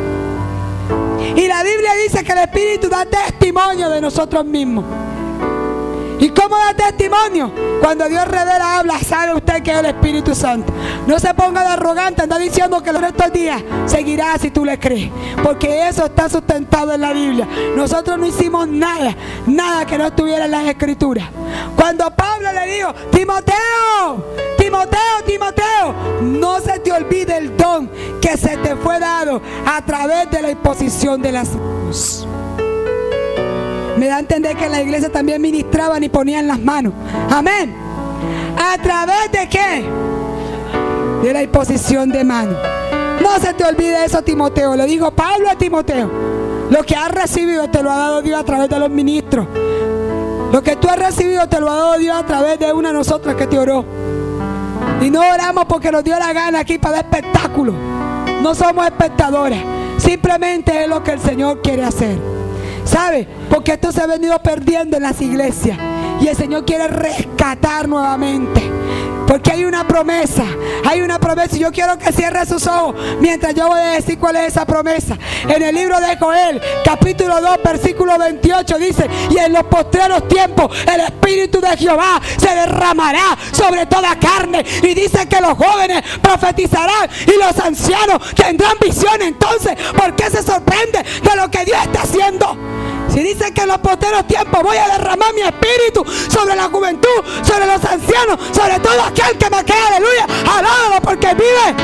Y la Biblia dice que el Espíritu da testimonio de nosotros mismos. ¿Y cómo da testimonio? Cuando Dios revela, habla, sabe usted que es el Espíritu Santo. No se ponga de arrogante, anda diciendo que los restos del día seguirá si tú le crees. Porque eso está sustentado en la Biblia. Nosotros no hicimos nada, nada que no estuviera en las Escrituras. Cuando Pablo le dijo, Timoteo, Timoteo, Timoteo, no se te olvide el don que se te fue dado a través de la imposición de las manos. Me da a entender que en la iglesia también ministraban y ponían las manos. Amén. ¿A través de qué? De la imposición de manos. No se te olvide eso, Timoteo. Le dijo Pablo a Timoteo. Lo que has recibido te lo ha dado Dios a través de los ministros. Lo que tú has recibido te lo ha dado Dios a través de una de nosotras que te oró. Y no oramos porque nos dio la gana aquí para dar espectáculo. No somos espectadoras. Simplemente es lo que el Señor quiere hacer. ¿Sabe? Porque esto se ha venido perdiendo en las iglesias. Y el Señor quiere rescatar nuevamente. Porque hay una promesa. Hay una promesa. Y yo quiero que cierre sus ojos mientras yo voy a decir cuál es esa promesa. En el libro de Joel, capítulo dos, versículo veintiocho, dice: y en los postreros tiempos el Espíritu de Jehová se derramará sobre toda carne. Y dice que los jóvenes profetizarán y los ancianos tendrán visiones. Entonces, ¿por qué se sorprende de lo que Dios está haciendo? Si dice que en los postreros tiempos voy a derramar mi espíritu sobre la juventud, sobre los ancianos, sobre todo aquel que me crea, aleluya, alábalo porque vive.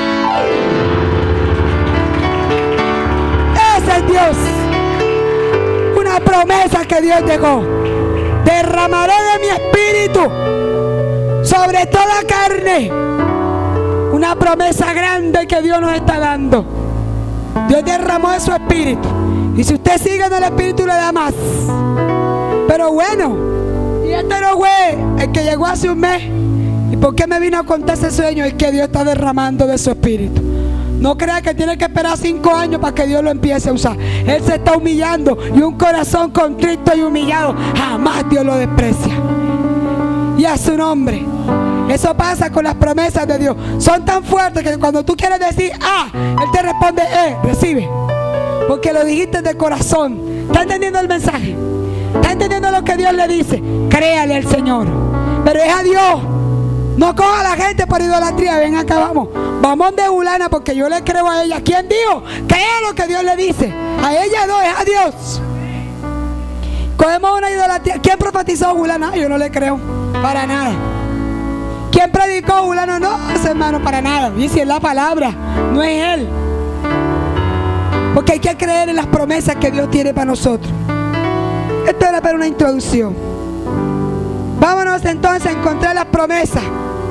Ese es Dios. Una promesa que Dios dejó. Derramaré de mi espíritu sobre toda carne. Una promesa grande que Dios nos está dando. Dios derramó de su espíritu. Y si usted sigue en el Espíritu le da más. Pero bueno, y este no fue el que llegó hace un mes. ¿Y por qué me vino a contar ese sueño? Es que Dios está derramando de su Espíritu. No crea que tiene que esperar cinco años para que Dios lo empiece a usar. Él se está humillando. Y un corazón contrito y humillado, jamás Dios lo desprecia. Y a su nombre. Eso pasa con las promesas de Dios. Son tan fuertes que cuando tú quieres decir ah, Él te responde eh, recibe. Porque lo dijiste de corazón. ¿Está entendiendo el mensaje? ¿Está entendiendo lo que Dios le dice? Créale al Señor. Pero es a Dios. No coja a la gente por idolatría. Ven acá, vamos. Vamos de Julana porque yo le creo a ella. ¿Quién dijo? Crea lo que Dios le dice. A ella no, es a Dios. Cogemos una idolatría. ¿Quién profetizó a Julana? Yo no le creo. Para nada. ¿Quién predicó a Julano? No, ese hermano, para nada. Dice la palabra. No es él. Porque hay que creer en las promesas que Dios tiene para nosotros. Esto era para una introducción. Vámonos entonces a encontrar las promesas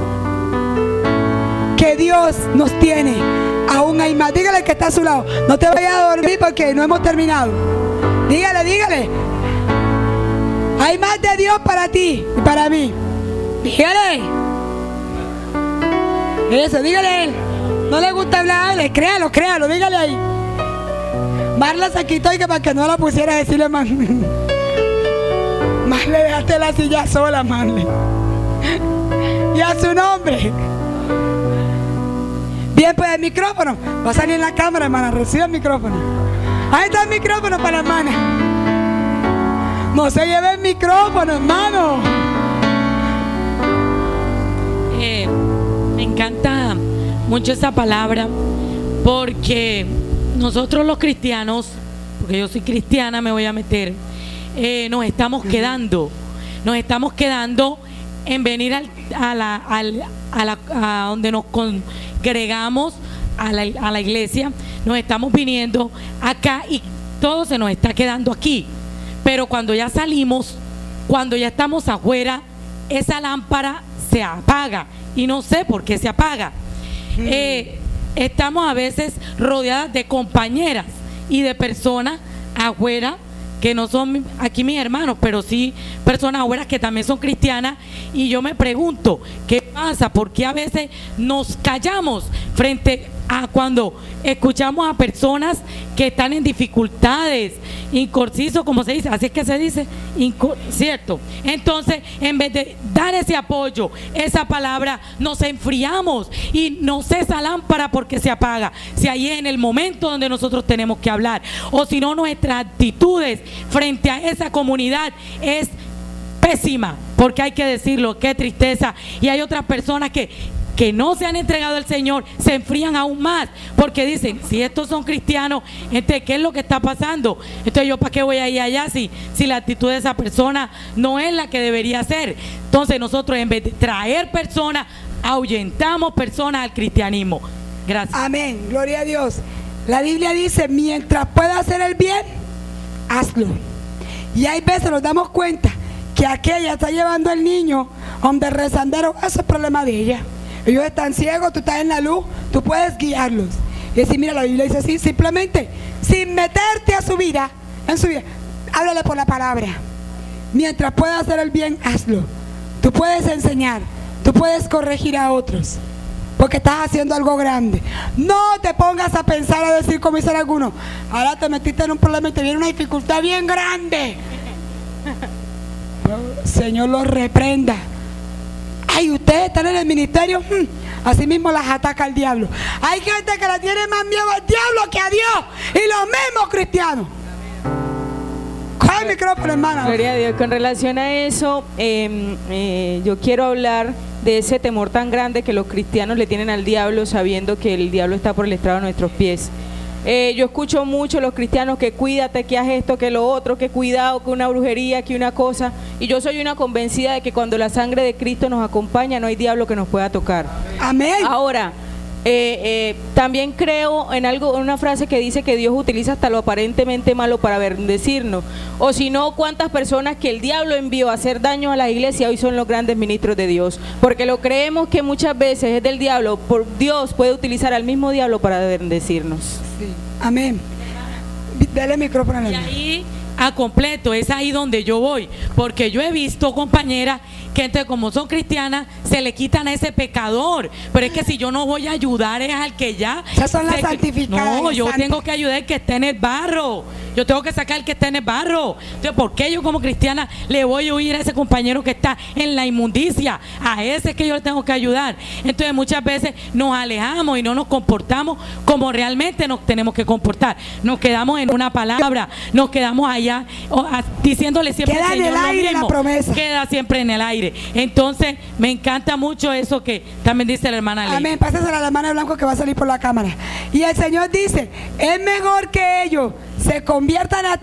que Dios nos tiene. Aún hay más. Dígale que está a su lado. No te vayas a dormir porque no hemos terminado. Dígale, dígale. Hay más de Dios para ti y para mí. Dígale. Eso, dígale. No le gusta hablar a él. Créalo, créalo, dígale ahí. Marla se quitó y que para que no la pusiera a decirle más. Marle, dejaste la silla sola, Marle. Y a su nombre. Bien, pues el micrófono. Va a salir en la cámara, hermana. Recibe el micrófono. Ahí está el micrófono para la hermana. No se lleve el micrófono, hermano. Eh, me encanta mucho esa palabra porque nosotros los cristianos, porque yo soy cristiana, me voy a meter, eh, nos estamos quedando, nos estamos quedando en venir al, a, la, al, a, la, a donde nos congregamos, a la, a la iglesia, nos estamos viniendo acá y todo se nos está quedando aquí. Pero cuando ya salimos, cuando ya estamos afuera, esa lámpara se apaga y no sé por qué se apaga. Eh, estamos a veces rodeadas de compañeras y de personas afuera que no son aquí mis hermanos, pero sí personas afuera que también son cristianas, y yo me pregunto, ¿qué pasa? ¿Por qué a veces nos callamos frente a cuando escuchamos a personas que están en dificultades, inconciso, como se dice, así es que se dice, Inco ¿cierto? Entonces, en vez de dar ese apoyo, esa palabra, nos enfriamos y no cesa lámpara porque se apaga. Si ahí es en el momento donde nosotros tenemos que hablar, o si no, nuestras actitudes frente a esa comunidad es pésima, porque hay que decirlo, qué tristeza. Y hay otras personas que que no se han entregado al Señor, se enfrían aún más, porque dicen, si estos son cristianos, entonces, ¿qué es lo que está pasando? Entonces, ¿yo para qué voy a ir allá si, si la actitud de esa persona no es la que debería ser? Entonces, nosotros, en vez de traer personas, ahuyentamos personas al cristianismo. Gracias. Amén, gloria a Dios. La Biblia dice, mientras pueda hacer el bien, hazlo. Y hay veces nos damos cuenta que aquella está llevando al niño donde el rezandero, ese es problema de ella. Ellos están ciegos, tú estás en la luz, tú puedes guiarlos. Y decir, mira, la Biblia dice así, simplemente, sin meterte a su vida, en su vida, háblale por la palabra. Mientras puedas hacer el bien, hazlo. Tú puedes enseñar, tú puedes corregir a otros, porque estás haciendo algo grande. No te pongas a pensar, a decir como dicen algunos, ahora te metiste en un problema y te viene una dificultad bien grande. Señor los reprenda. Ay, ustedes están en el ministerio, hmm, así mismo las ataca el diablo. Hay gente que le tiene más miedo al diablo que a Dios, y los mismos cristianos. Coge el micrófono, hermana. Gloria a Dios. Con relación a eso, eh, eh, yo quiero hablar de ese temor tan grande que los cristianos le tienen al diablo, sabiendo que el diablo está por el estrado de nuestros pies. Eh, yo escucho mucho a los cristianos que cuídate, que haz esto, que lo otro, que cuidado, que una brujería, que una cosa. Y yo soy una convencida de que cuando la sangre de Cristo nos acompaña, no hay diablo que nos pueda tocar. Amén. Ahora, eh, eh, también creo en algo, en una frase que dice que Dios utiliza hasta lo aparentemente malo para bendecirnos. O si no, cuántas personas que el diablo envió a hacer daño a la iglesia hoy son los grandes ministros de Dios. Porque lo creemos que muchas veces es del diablo, por Dios puede utilizar al mismo diablo para bendecirnos. Sí. Amén. Dale el micrófono a la Y ahí a completo, es ahí donde yo voy, porque yo he visto compañeras que entonces, como son cristianas, se le quitan a ese pecador, pero es que si yo no voy a ayudar es al que ya esas son las santificadas. No, yo tengo que ayudar al que esté en el barro, yo tengo que sacar al que está en el barro. Entonces, ¿por qué yo como cristiana le voy a oír a ese compañero que está en la inmundicia? A ese es que yo le tengo que ayudar. Entonces, muchas veces nos alejamos y no nos comportamos como realmente nos tenemos que comportar. Nos quedamos en una palabra, nos quedamos allá o, a, diciéndole siempre queda al Señor en el aire lo mismo. La promesa Queda siempre en el aire. Entonces, me encanta mucho eso que también dice la hermana Ley. Amén, pásasela a la hermana Blanco que va a salir por la cámara. Y el Señor dice, es mejor que ellos se conviertan a ti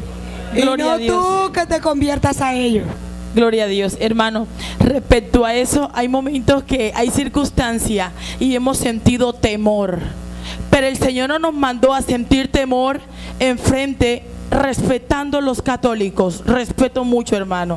Gloria y a no Dios. tú que te conviertas a ellos. Gloria a Dios, hermano. Respecto a eso, hay momentos que hay circunstancias y hemos sentido temor. Pero el Señor no nos mandó a sentir temor enfrente, respetando a los católicos. Respeto mucho, hermano,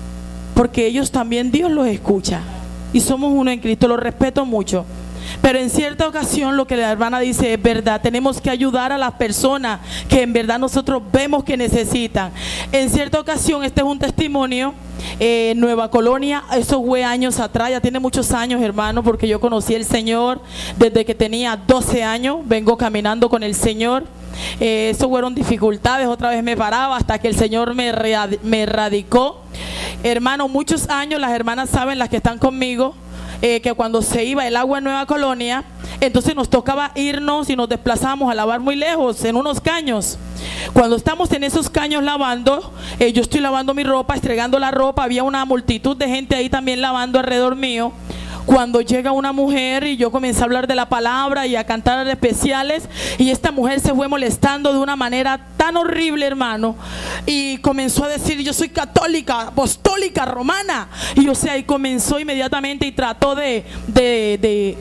porque ellos también Dios los escucha y somos uno en Cristo. Los respeto mucho. Pero en cierta ocasión lo que la hermana dice es verdad. Tenemos que ayudar a las personas que en verdad nosotros vemos que necesitan. En cierta ocasión, este es un testimonio, eh, Nueva Colonia, eso fue años atrás, ya tiene muchos años, hermano, porque yo conocí al Señor desde que tenía doce años, vengo caminando con el Señor. Eh, eso fueron dificultades, otra vez me paraba hasta que el Señor me, me erradicó. Hermano, muchos años, las hermanas saben, las que están conmigo, Eh, que cuando se iba el agua en Nueva Colonia, entonces nos tocaba irnos y nos desplazamos a lavar muy lejos, en unos caños. Cuando estamos en esos caños lavando, eh, yo estoy lavando mi ropa, estregando la ropa, había una multitud de gente ahí también lavando alrededor mío. Cuando llega una mujer y yo comencé a hablar de la palabra y a cantar especiales, y esta mujer se fue molestando de una manera tan horrible, hermano, y comenzó a decir, yo soy católica, apostólica, romana, y o sea, y comenzó inmediatamente y trató de, de, de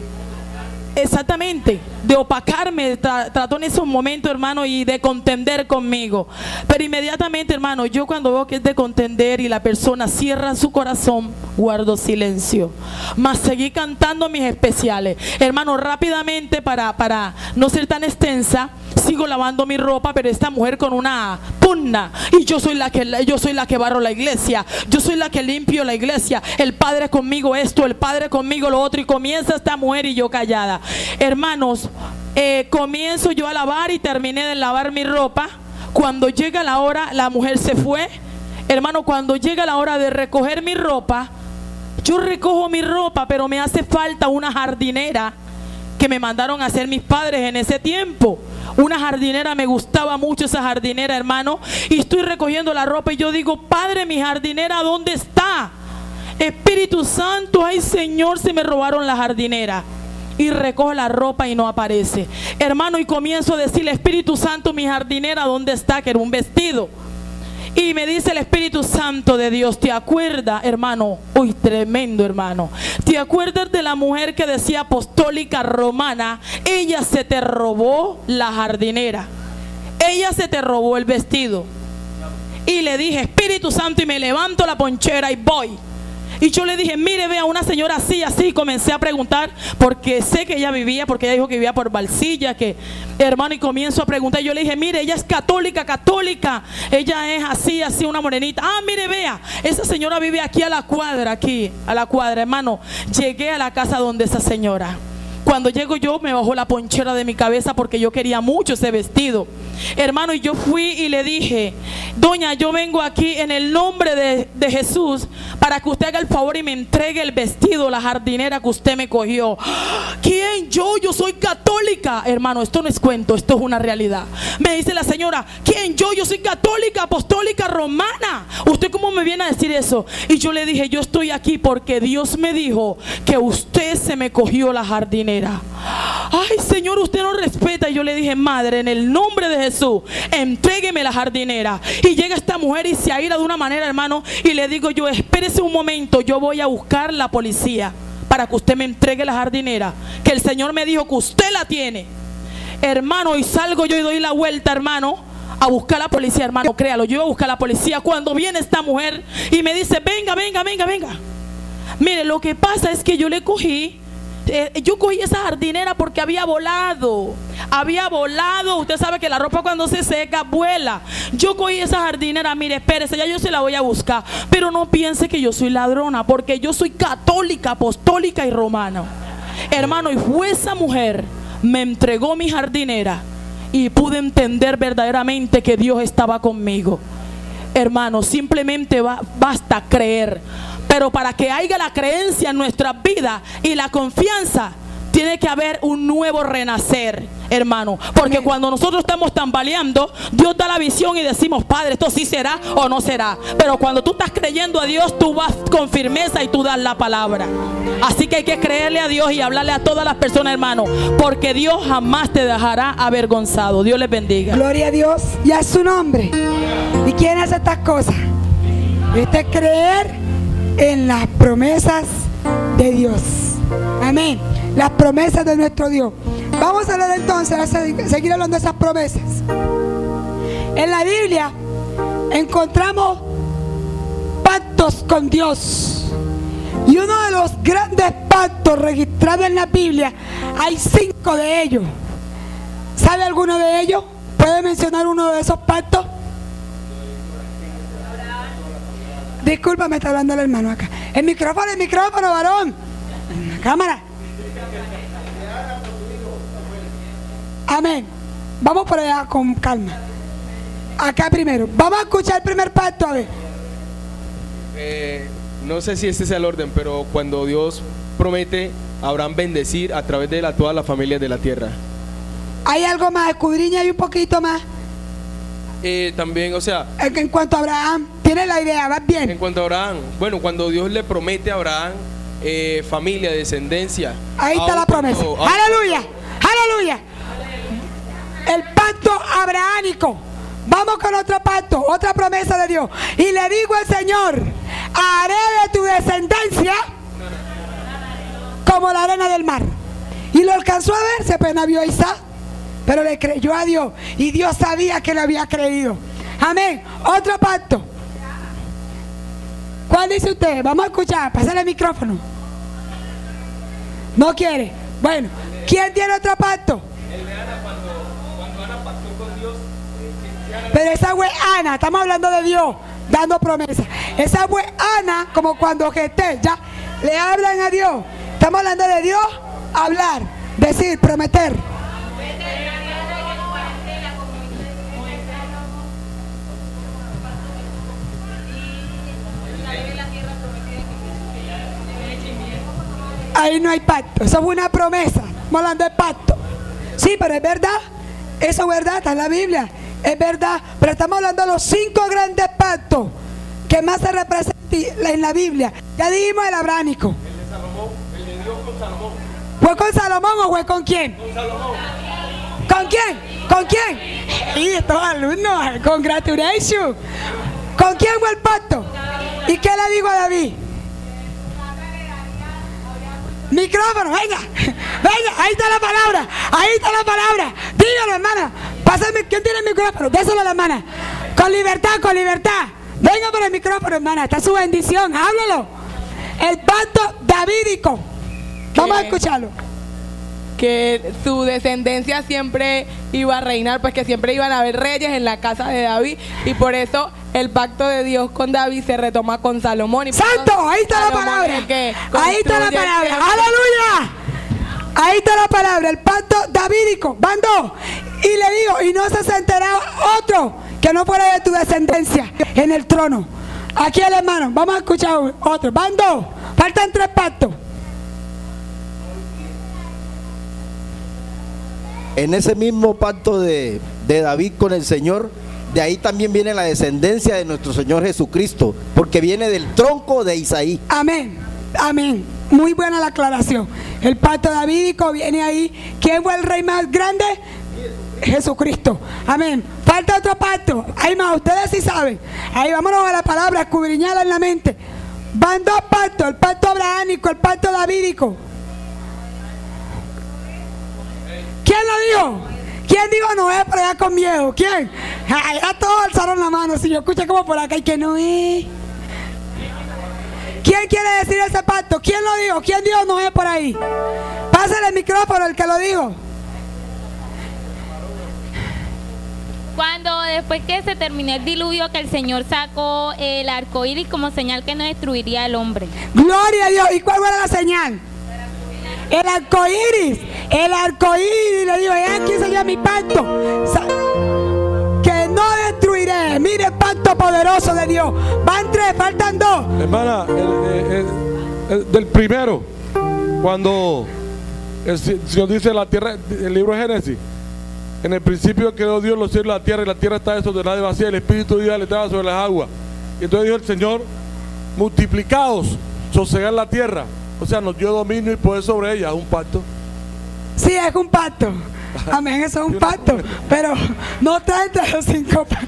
exactamente, de opacarme, tra trató en esos momentos, hermano, y de contender conmigo. Pero inmediatamente, hermano, yo cuando veo que es de contender y la persona cierra su corazón, guardo silencio. Mas seguí cantando mis especiales. Hermano, rápidamente, para, para no ser tan extensa, sigo lavando mi ropa, pero esta mujer con una pugna, y yo soy la que yo soy la que barro la iglesia, yo soy la que limpio la iglesia, el padre conmigo esto, el padre conmigo lo otro, y comienza esta mujer y yo callada. Hermanos, eh, comienzo yo a lavar y terminé de lavar mi ropa. Cuando llega la hora, la mujer se fue. Hermano, cuando llega la hora de recoger mi ropa, yo recojo mi ropa, pero me hace falta una jardinera que me mandaron a hacer mis padres en ese tiempo. Una jardinera, me gustaba mucho esa jardinera, hermano. Y estoy recogiendo la ropa y yo digo, Padre, mi jardinera, ¿dónde está? Espíritu Santo, ay Señor, se me robaron la jardinera. Y recojo la ropa y no aparece. Hermano, y comienzo a decirle, Espíritu Santo, mi jardinera, ¿dónde está? Que era un vestido. Y me dice el Espíritu Santo de Dios, ¿te acuerdas, hermano? Uy, tremendo, hermano. ¿Te acuerdas de la mujer que decía apostólica romana? Ella se te robó la jardinera. Ella se te robó el vestido. Y le dije, Espíritu Santo, y me levanto la ponchera y voy. Y yo le dije, mire, vea, una señora así, así. Y comencé a preguntar, porque sé que ella vivía, porque ella dijo que vivía por Valsilla, que, hermano, y comienzo a preguntar. Y yo le dije, mire, ella es católica, católica. Ella es así, así, una morenita. Ah, mire, vea, esa señora vive aquí a la cuadra, aquí, a la cuadra, hermano. Llegué a la casa donde esa señora. Cuando llego yo, me bajó la ponchera de mi cabeza porque yo quería mucho ese vestido. Hermano, y yo fui y le dije, doña, yo vengo aquí en el nombre de, de Jesús para que usted haga el favor y me entregue el vestido, la jardinera que usted me cogió. ¿Quién? Yo, yo soy católica. Hermano, esto no es cuento, esto es una realidad. Me dice la señora, ¿quién? Yo, yo soy católica, apostólica, romana. ¿Usted cómo me viene a decir eso? Y yo le dije, yo estoy aquí porque Dios me dijo que usted se me cogió la jardinera. Ay, Señor, usted no respeta. Y yo le dije, madre, en el nombre de Jesús, entrégueme la jardinera. Y llega esta mujer y se aira de una manera, hermano, y le digo yo, espérese un momento, yo voy a buscar la policía para que usted me entregue la jardinera, que el Señor me dijo que usted la tiene. Hermano, y salgo yo y doy la vuelta, hermano, a buscar a la policía, hermano, créalo, yo iba a buscar a la policía cuando viene esta mujer y me dice, venga, venga, venga, venga. Mire, lo que pasa es que yo le cogí Eh, yo cogí esa jardinera porque había volado. Había volado. Usted sabe que la ropa cuando se seca vuela. Yo cogí esa jardinera. Mire, espérese, ya yo se la voy a buscar. Pero no piense que yo soy ladrona, porque yo soy católica, apostólica y romana. Hermano, y fue esa mujer, me entregó mi jardinera y pude entender verdaderamente que Dios estaba conmigo. Hermano, simplemente va, basta creer. Pero para que haya la creencia en nuestras vidas y la confianza, tiene que haber un nuevo renacer, hermano. Porque Amén. Cuando nosotros estamos tambaleando, Dios da la visión y decimos, Padre, esto sí será o no será. Pero cuando tú estás creyendo a Dios, tú vas con firmeza y tú das la palabra. Así que hay que creerle a Dios y hablarle a todas las personas, hermano, porque Dios jamás te dejará avergonzado. Dios les bendiga. Gloria a Dios y a su nombre. ¿Y quién hace estas cosas? Este es creer en las promesas de Dios. Amén. Las promesas de nuestro Dios. Vamos a hablar entonces, a seguir hablando de esas promesas. En la Biblia encontramos pactos con Dios. Y uno de los grandes pactos registrados en la Biblia, hay cinco de ellos. ¿Sabe alguno de ellos? ¿Puede mencionar uno de esos pactos? Disculpa, me está hablando el hermano acá. El micrófono, el micrófono, varón. La cámara. Amén. Vamos por allá con calma. Acá primero. Vamos a escuchar el primer pacto, a ver. Eh, no sé si este sea el orden, pero cuando Dios promete a Abraham bendecir a través de él a todas las familias de la tierra. ¿Hay algo más? Escudriña y un poquito más. Eh, también, o sea, En, en cuanto a Abraham, ¿tiene la idea? ¿Vas bien? en cuanto a Abraham, bueno, cuando Dios le promete a Abraham eh, familia, descendencia. Ahí está aun la promesa. cuando- aun- Aleluya, aleluya. El pacto abrahámico. Vamos con otro pacto, otra promesa de Dios. Y le digo al Señor, haré de tu descendencia como la arena del mar. Y lo alcanzó a ver, se pena vio a Isaac, pero le creyó a Dios. Y Dios sabía que le había creído. Amén. Otro pacto. ¿Cuál dice usted? Vamos a escuchar, pásale el micrófono. ¿No quiere? Bueno, ¿quién tiene otro pacto? El de Ana, cuando, cuando Ana Pero esa fue Ana, estamos hablando de Dios, dando promesas. Esa fue Ana, como cuando Gesté, ya le hablan a Dios. Estamos hablando de Dios, hablar, decir, prometer. Ahí no hay pacto, eso fue una promesa. Estamos hablando de pacto. Sí, pero es verdad, eso es verdad, está en la Biblia, es verdad. Pero estamos hablando de los cinco grandes pactos que más se representan en la Biblia. Ya dijimos el abránico. El de Salomón, el de Dios con Salomón. ¿Fue con Salomón o fue con quién? Con Salomón. ¿Con quién? ¿Con quién? Y estos alumnos, congratulations. ¿Con quién fue el pacto? ¿Y qué le digo a David? Micrófono, venga, venga, ahí está la palabra, ahí está la palabra. Dígalo, hermana. Pásame, ¿quién tiene el micrófono? Déselo a la hermana. Con libertad, con libertad. Venga por el micrófono, hermana. Está su bendición, háblalo. El pacto davídico. Vamos a escucharlo. Que su descendencia siempre iba a reinar, pues que siempre iban a haber reyes en la casa de David, y por eso el pacto de Dios con David se retoma con Salomón. Y ¡Santo! Ahí está la palabra. Ahí está la palabra. ¡Aleluya! Ahí está la palabra, el pacto davídico. Van dos. Y le digo, y no se enterado otro que no fuera de tu descendencia en el trono. Aquí el hermano, vamos a escuchar otro. Van dos. Faltan tres pactos. En ese mismo pacto de, de David con el Señor, de ahí también viene la descendencia de nuestro Señor Jesucristo, porque viene del tronco de Isaí. Amén, amén. Muy buena la aclaración. El pacto davídico viene ahí. ¿Quién fue el rey más grande? Jesucristo. Amén. Falta otro pacto. Hay más, ustedes sí saben. Ahí vámonos a la palabra, escudriñala en la mente. Van dos pactos, el pacto abrahámico, el pacto davídico. ¿Quién lo dijo? ¿Quién dijo Noé por allá con miedo? ¿Quién? Allá todos alzaron la mano. Si yo escuché como por acá y que Noé. ¿Quién quiere decir ese pacto? ¿Quién lo dijo? ¿Quién dijo Noé por ahí? Pásale el micrófono el que lo dijo. Cuando después que se terminó el diluvio, que el Señor sacó el arco iris como señal que no destruiría al hombre. Gloria a Dios. ¿Y cuál era la señal? El arco iris. El arco iris. Le digo, aquí señor mi pacto. Que no destruiré. Mire el pacto poderoso de Dios. Van tres, faltan dos. Hermana, el, el, el, el, del primero, cuando el Señor dice la tierra, el libro de Génesis. En el principio creó Dios los cielos y la tierra, y la tierra estaba desordenada y vacía, el Espíritu de Dios estaba sobre las aguas. Y entonces dijo el Señor, multiplicados, sosegar la tierra. O sea, nos dio dominio y poder sobre ella, es un pacto. Sí, es un pacto. Amén, eso es un pacto. Pero no trae entre los cinco pactos.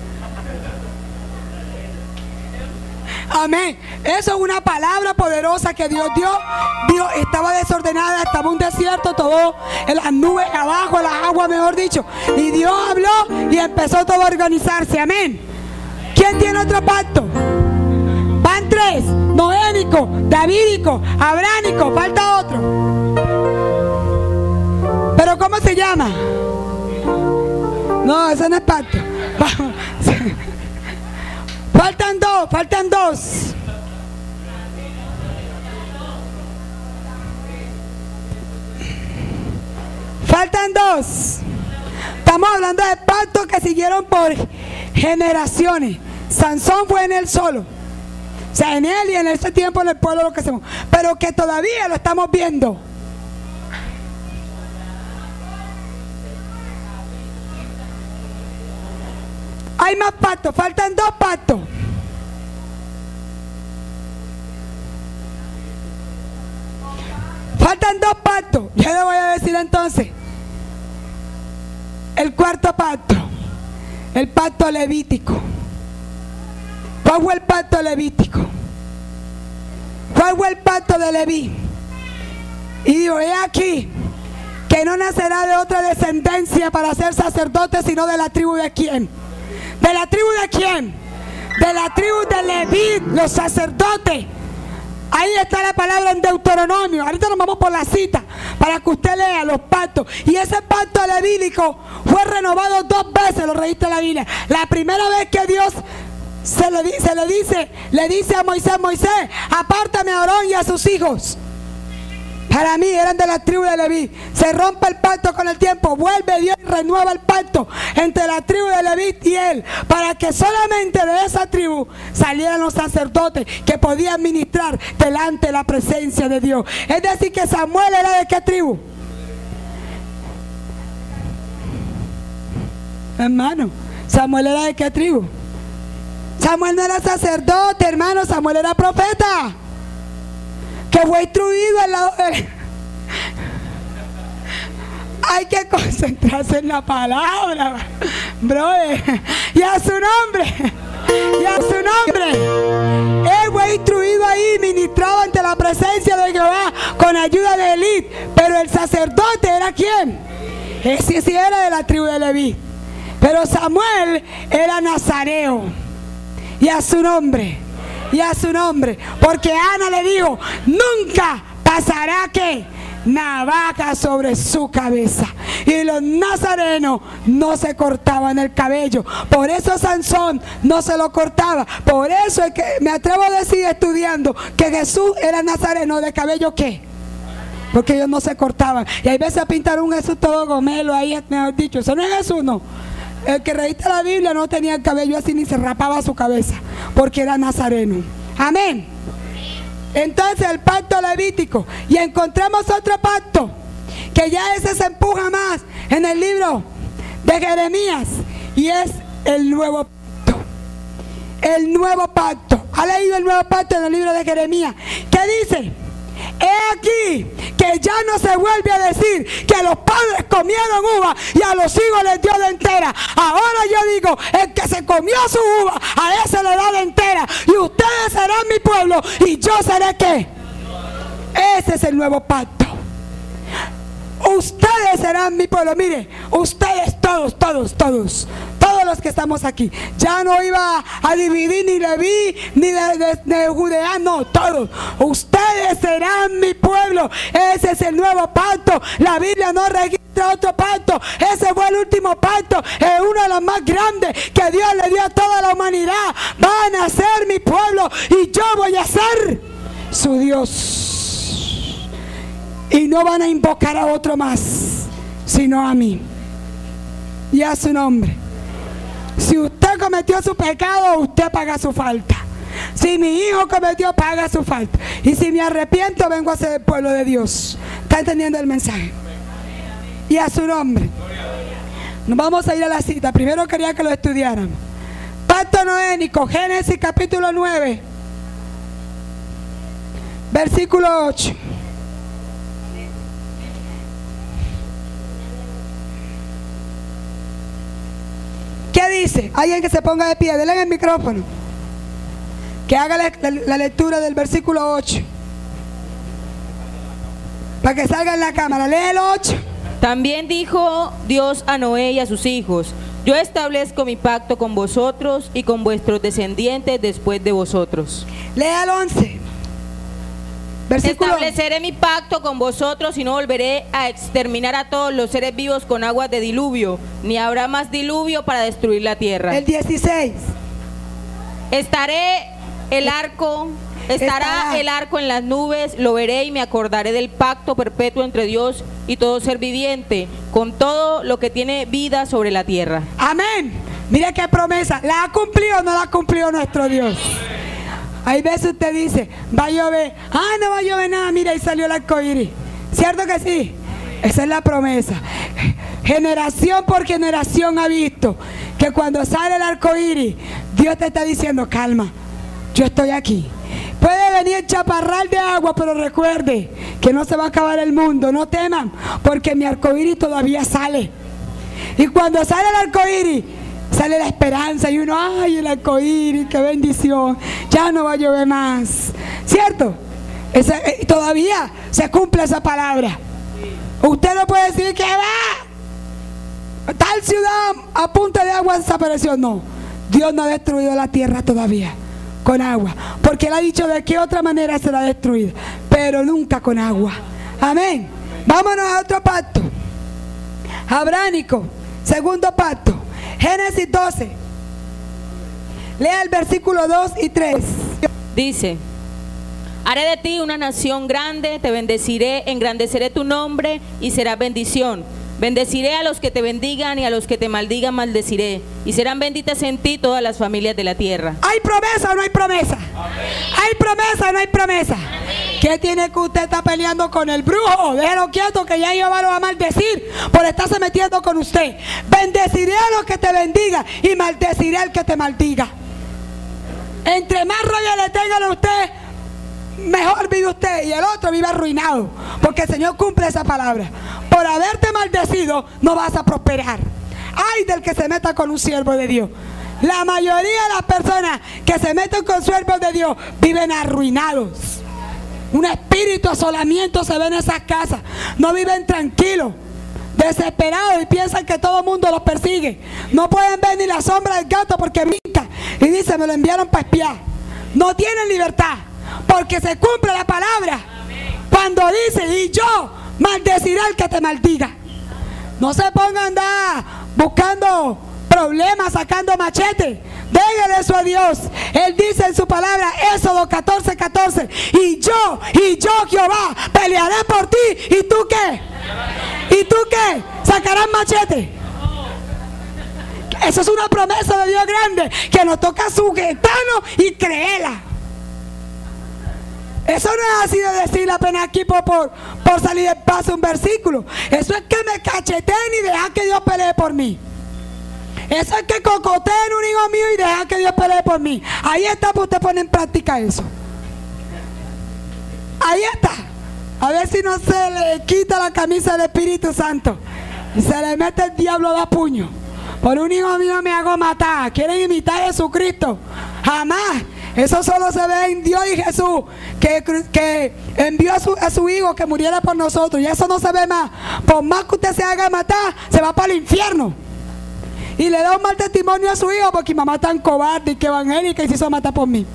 Amén. Eso es una palabra poderosa que Dios dio. Dios estaba desordenada, estaba un desierto, todo en las nubes abajo, las aguas, mejor dicho. Y Dios habló y empezó todo a organizarse. Amén. ¿Quién tiene otro pacto? Van tres: noénico, davídico, abránico. Falta otro. ¿Pero cómo se llama? No, ese no es pacto. Vamos. Faltan dos, faltan dos. Faltan dos. Estamos hablando de pactos que siguieron por generaciones. Sansón fue en él solo. O sea, en él y en ese tiempo en el pueblo lo que hacemos. Pero que todavía lo estamos viendo. Hay más pactos, faltan dos pactos. Faltan dos pactos. Yo le voy a decir entonces. El cuarto pacto, el pacto levítico. ¿Cuál fue el pacto levítico? ¿Cuál fue el pacto de Leví? Y digo, he aquí que no nacerá de otra descendencia para ser sacerdote, sino de la tribu de quién. ¿De la tribu de quién? De la tribu de Leví, los sacerdotes. Ahí está la palabra en Deuteronomio. Ahorita nos vamos por la cita. para que usted lea los pactos. Y ese pacto levítico fue renovado dos veces, lo registra la Biblia. La primera vez que Dios se le, se le dice, le dice a Moisés, Moisés, apártame a Aarón y a sus hijos. Para mí eran de la tribu de Leví. Se rompe el pacto con el tiempo. Vuelve Dios y renueva el pacto entre la tribu de Leví y él, para que solamente de esa tribu salieran los sacerdotes que podían ministrar delante de la presencia de Dios. Es decir, que Samuel era de qué tribu. Hermano, Samuel era de qué tribu. Samuel no era sacerdote, hermano. Samuel era profeta, que fue instruido en la... Hay que concentrarse en la palabra, brother. Y a su nombre, y a su nombre. Él fue instruido ahí, ministrado ante la presencia de Jehová con ayuda de Elí. Pero el sacerdote era ¿quién? Ese sí era de la tribu de Leví. Pero Samuel era nazareo. Y a su nombre. Y a su nombre, porque Ana le dijo, nunca pasará que navaja sobre su cabeza. Y los nazarenos no se cortaban el cabello. Por eso Sansón no se lo cortaba. Por eso es que me atrevo a decir, estudiando, que Jesús era nazareno de cabello ¿qué? Porque ellos no se cortaban. Y hay veces pintaron un Jesús todo gomelo ahí, mejor dicho, eso no es Jesús, no. El que registra la Biblia no tenía el cabello así ni se rapaba su cabeza, porque era nazareno. Amén. Entonces el pacto levítico. Y encontramos otro pacto, que ya ese se empuja más en el libro de Jeremías, y es el nuevo pacto. El nuevo pacto. ¿Ha leído el nuevo pacto en el libro de Jeremías? ¿Qué dice? He aquí que ya no se vuelve a decir que los padres comieron uva y a los hijos les dio de entera. Ahora yo digo, el que se comió su uva, a ese le da de entera. Y ustedes serán mi pueblo y yo seré ¿qué? Ese es el nuevo pacto. Ustedes serán mi pueblo. Mire, ustedes todos, todos, todos, todos los que estamos aquí. Ya no iba a dividir ni Leví ni de, de, de Judea, no, todos. Ustedes serán mi pueblo. Ese es el nuevo pacto. La Biblia no registra otro pacto. Ese fue el último pacto. Es uno de los más grandes que Dios le dio a toda la humanidad. Van a ser mi pueblo y yo voy a ser su Dios. Y no van a invocar a otro más, sino a mí y a su nombre. Si usted cometió su pecado, usted paga su falta. Si mi hijo cometió, paga su falta. Y si me arrepiento, vengo a ser el pueblo de Dios. ¿Está entendiendo el mensaje? Y a su nombre. Nos vamos a ir a la cita. Primero quería que lo estudiaran. Pacto noénico, Génesis capítulo nueve, versículo ocho. ¿Qué dice? Alguien que se ponga de pie, denle el micrófono. Que haga la, la, la lectura del versículo ocho. Para que salga en la cámara. Lee el ocho. También dijo Dios a Noé y a sus hijos: yo establezco mi pacto con vosotros y con vuestros descendientes después de vosotros. Lee el once. Versículo. Estableceré mi pacto con vosotros y no volveré a exterminar a todos los seres vivos con aguas de diluvio, ni habrá más diluvio para destruir la tierra. El dieciséis. Estaré el arco, estará Estará. el arco en las nubes, lo veré y me acordaré del pacto perpetuo entre Dios y todo ser viviente, con todo lo que tiene vida sobre la tierra. Amén. Mira qué promesa. ¿La ha cumplido o no la ha cumplido nuestro Dios? Hay veces usted dice, va a llover. Ah, no va a llover nada, mira, ahí salió el arco iris. ¿Cierto que sí? Esa es la promesa. Generación por generación ha visto que cuando sale el arco iris, Dios te está diciendo, calma, yo estoy aquí. Puede venir el chaparral de agua, pero recuerde que no se va a acabar el mundo. No teman, porque mi arco iris todavía sale. Y cuando sale el arco iris, sale la esperanza y uno, ay, el arco iris, qué bendición, ya no va a llover más, ¿cierto? Esa, eh, todavía se cumple esa palabra. Usted no puede decir que va, tal ciudad a punta de agua desapareció. No, Dios no ha destruido la tierra todavía con agua, porque Él ha dicho de qué otra manera será destruida, pero nunca con agua. Amén. Vámonos a otro pacto. Abránico, segundo pacto. Génesis doce. Lea el versículo dos y tres. Dice: haré de ti una nación grande, te bendeciré, engrandeceré tu nombre y serás bendición. Bendeciré a los que te bendigan y a los que te maldigan maldeciré. Y serán benditas en ti todas las familias de la tierra. ¿Hay promesa o no hay promesa? Amén. ¿Hay promesa o no hay promesa? Amén. ¿Qué tiene que usted estar peleando con el brujo? Déjelo quieto, que ya Jehová lo va a maldecir por estarse metiendo con usted. Bendeciré a los que te bendigan y maldeciré al que te maldiga. Entre más rabia le tengan a usted, mejor vive usted y el otro vive arruinado, porque el Señor cumple esa palabra. Por haberte maldecido no vas a prosperar. Ay del que se meta con un siervo de Dios. La mayoría de las personas que se meten con siervos de Dios viven arruinados. Un espíritu de asolamiento se ve en esas casas. No viven tranquilos, desesperados, y piensan que todo el mundo los persigue. No pueden ver ni la sombra del gato porque brinca y dice: me lo enviaron para espiar. No tienen libertad, porque se cumple la palabra. Cuando dice: y yo maldeciré al que te maldiga. No se pongan a andar buscando problemas, sacando machete. Déjenle eso a Dios. Él dice en su palabra, Éxodo catorce, catorce: y yo, y yo Jehová, pelearé por ti. ¿Y tú qué? ¿Y tú qué? ¿Sacarás machete? Eso es una promesa de Dios grande, que nos toca sujetarnos y creerla. Eso no es así de decir apenas aquí por, por, por salir de paso un versículo. Eso es que me cacheteen y dejar que Dios pelee por mí. Eso es que cocoteen un hijo mío y dejar que Dios pelee por mí. Ahí está, pues usted pone en práctica eso. Ahí está. A ver si no se le quita la camisa del Espíritu Santo y se le mete el diablo de puño. Por un hijo mío me hago matar. ¿Quieren imitar a Jesucristo? Jamás. Eso solo se ve en Dios y Jesús, que, que envió a su, a su hijo que muriera por nosotros. Y eso no se ve más. Por más que usted se haga matar, se va para el infierno. Y le da un mal testimonio a su hijo porque mi mamá es tan cobarde y que evangélica y se hizo matar por mí.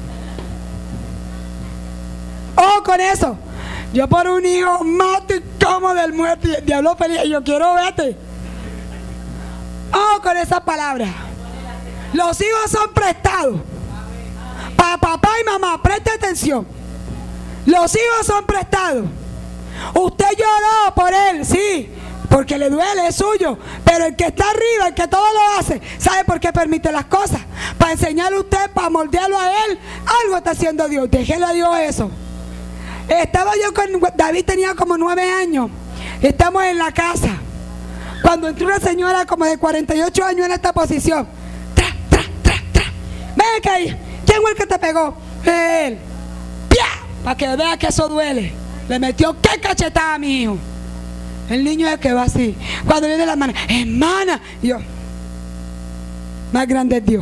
Oh, con eso. Yo por un hijo mato y como del muerto y el diablo feliz. Y yo quiero verte. Oh, con esa palabra. Los hijos son prestados. Para papá y mamá, preste atención. Los hijos son prestados. Usted lloró por él, sí, porque le duele, es suyo. Pero el que está arriba, el que todo lo hace, ¿sabe por qué permite las cosas? Para enseñarle a usted, para moldearlo a él. Algo está haciendo Dios, déjele a Dios eso. Estaba yo con David, tenía como nueve años. Estamos en la casa, cuando entró una señora como de cuarenta y ocho años en esta posición. Tra, tra, tra, tra. Ven acá. ¿Quién fue el que te pegó? Él. ¡Pia! Para que vea que eso duele. Le metió qué cachetada a mi hijo. El niño es que va así. Cuando viene la hermana, hermana, y yo, más grande es Dios.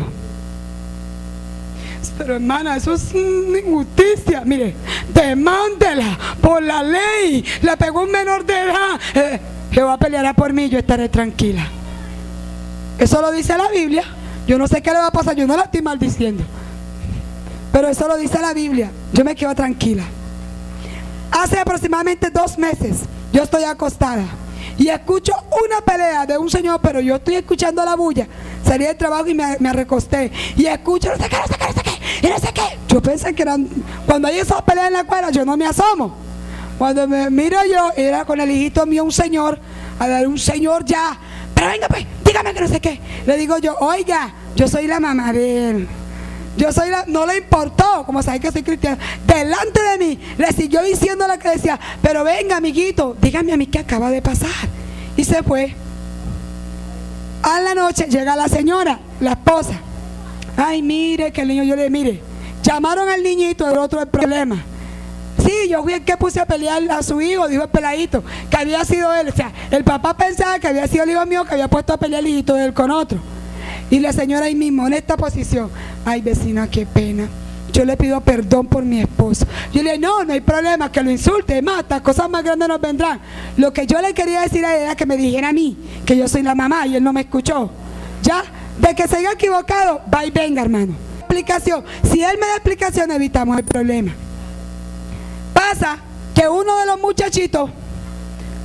Pero hermana, eso es una injusticia. Mire, demándela por la ley. Le pegó un menor de edad. Eh, Jehová peleará por mí, yo estaré tranquila. Eso lo dice la Biblia. Yo no sé qué le va a pasar, yo no la estoy maldiciendo. Pero eso lo dice la Biblia. Yo me quedo tranquila. Hace aproximadamente dos meses yo estoy acostada y escucho una pelea de un señor, pero yo estoy escuchando la bulla. Salí del trabajo y me, me recosté y escucho no sé qué, no sé qué, no sé qué, y no sé qué. Yo pensé que eran, cuando hay esas peleas en la escuela, yo no me asomo. Cuando me miro yo, era con el hijito mío un señor, a dar un señor ya, pero venga pues, dígame que no sé qué. Le digo yo, oiga, yo soy la mamá de él. Yo soy la, no le importó, como sabe que soy cristiana, delante de mí, le siguió diciendo lo que decía, pero venga amiguito, dígame a mí qué acaba de pasar. Y se fue. A la noche llega la señora, la esposa. Ay, mire que el niño, yo le mire, llamaron al niñito, el otro el problema. Sí, yo fui el que puse a pelear a su hijo, dijo el peladito, que había sido él. O sea, el papá pensaba que había sido el hijo mío que había puesto a pelear el hijito de él con otro. Y la señora ahí mismo, en esta posición, ay vecina, qué pena, yo le pido perdón por mi esposo. Yo le dije, no, no hay problema, que lo insulte, mata, cosas más grandes nos vendrán. Lo que yo le quería decir a él era que me dijera a mí, que yo soy la mamá, y él no me escuchó. Ya, de que se haya equivocado, va y venga, hermano. Explicación, si él me da explicación, evitamos el problema. Pasa que uno de los muchachitos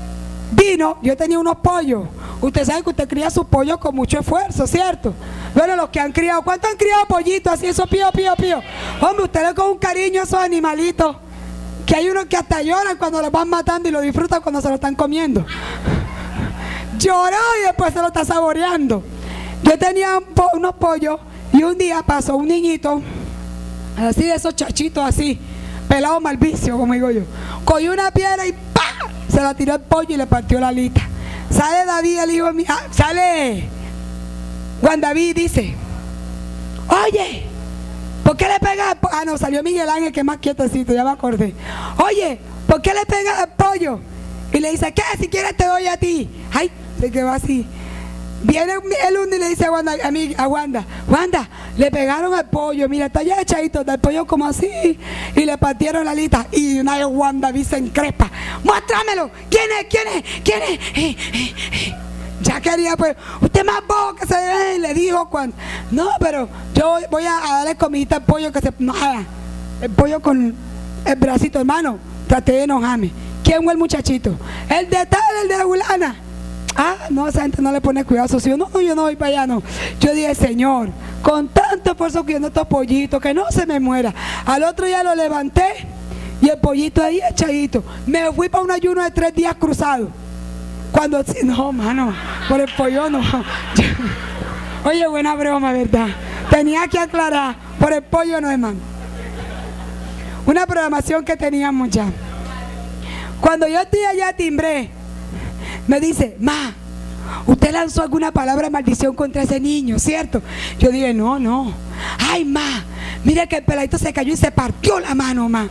vino, yo tenía unos pollos. Usted sabe que usted cría sus pollos con mucho esfuerzo, ¿cierto? Bueno, los que han criado, ¿cuántos han criado pollitos así, esos pío, pío, pío? Hombre, usted le coge un cariño a esos animalitos, que hay unos que hasta lloran cuando los van matando y lo disfrutan cuando se lo están comiendo. Lloró y después se lo está saboreando. Yo tenía un po unos pollos y un día pasó un niñito, así de esos chachitos así, pelado mal vicio, como digo yo. Cogió una piedra y ¡pah! Se la tiró el pollo y le partió la alita. Sale David, el hijo mío, ah, sale Juan David y dice, oye, ¿por qué le pegas al pollo? Ah, no, salió Miguel Ángel, que es más quietecito, ya me acordé. Oye, ¿por qué le pegas al pollo? Y le dice, ¿qué? Si quieres te doy a ti. Ay, se quedó así. Viene el uno y le dice a Wanda, a, mí, a Wanda, Wanda, le pegaron al pollo, mira, está ya echadito del pollo como así, y le partieron la alita, y una vez Wanda se encrespa, muéstramelo, ¿quién es? ¿Quién es? ¿Quién es? Eh, eh, eh. Ya quería, pues, usted más bobo que se ve, le dijo cuando, no, pero yo voy a, a darle comidita al pollo que se, no, el pollo con el bracito, hermano, traté de enojarme. ¿Quién fue el muchachito? El de tal, el de la fulana. Ah, no, esa gente no le pone cuidado a sus hijos. No, no, yo no voy para allá, no. Yo dije, Señor, con tanto esfuerzo cuidando estos pollitos, que no se me muera. Al otro día lo levanté y el pollito ahí echadito. Me fui para un ayuno de tres días cruzado. Cuando, no, mano, por el pollo no. Oye, buena broma, ¿verdad? Tenía que aclarar, por el pollo no, hermano. Una programación que teníamos ya. Cuando yo estoy allá, timbré. Me dice, ma, usted lanzó alguna palabra de maldición contra ese niño, ¿cierto? Yo dije, no, no. Ay, ma, mire que el peladito se cayó y se partió la mano, ma.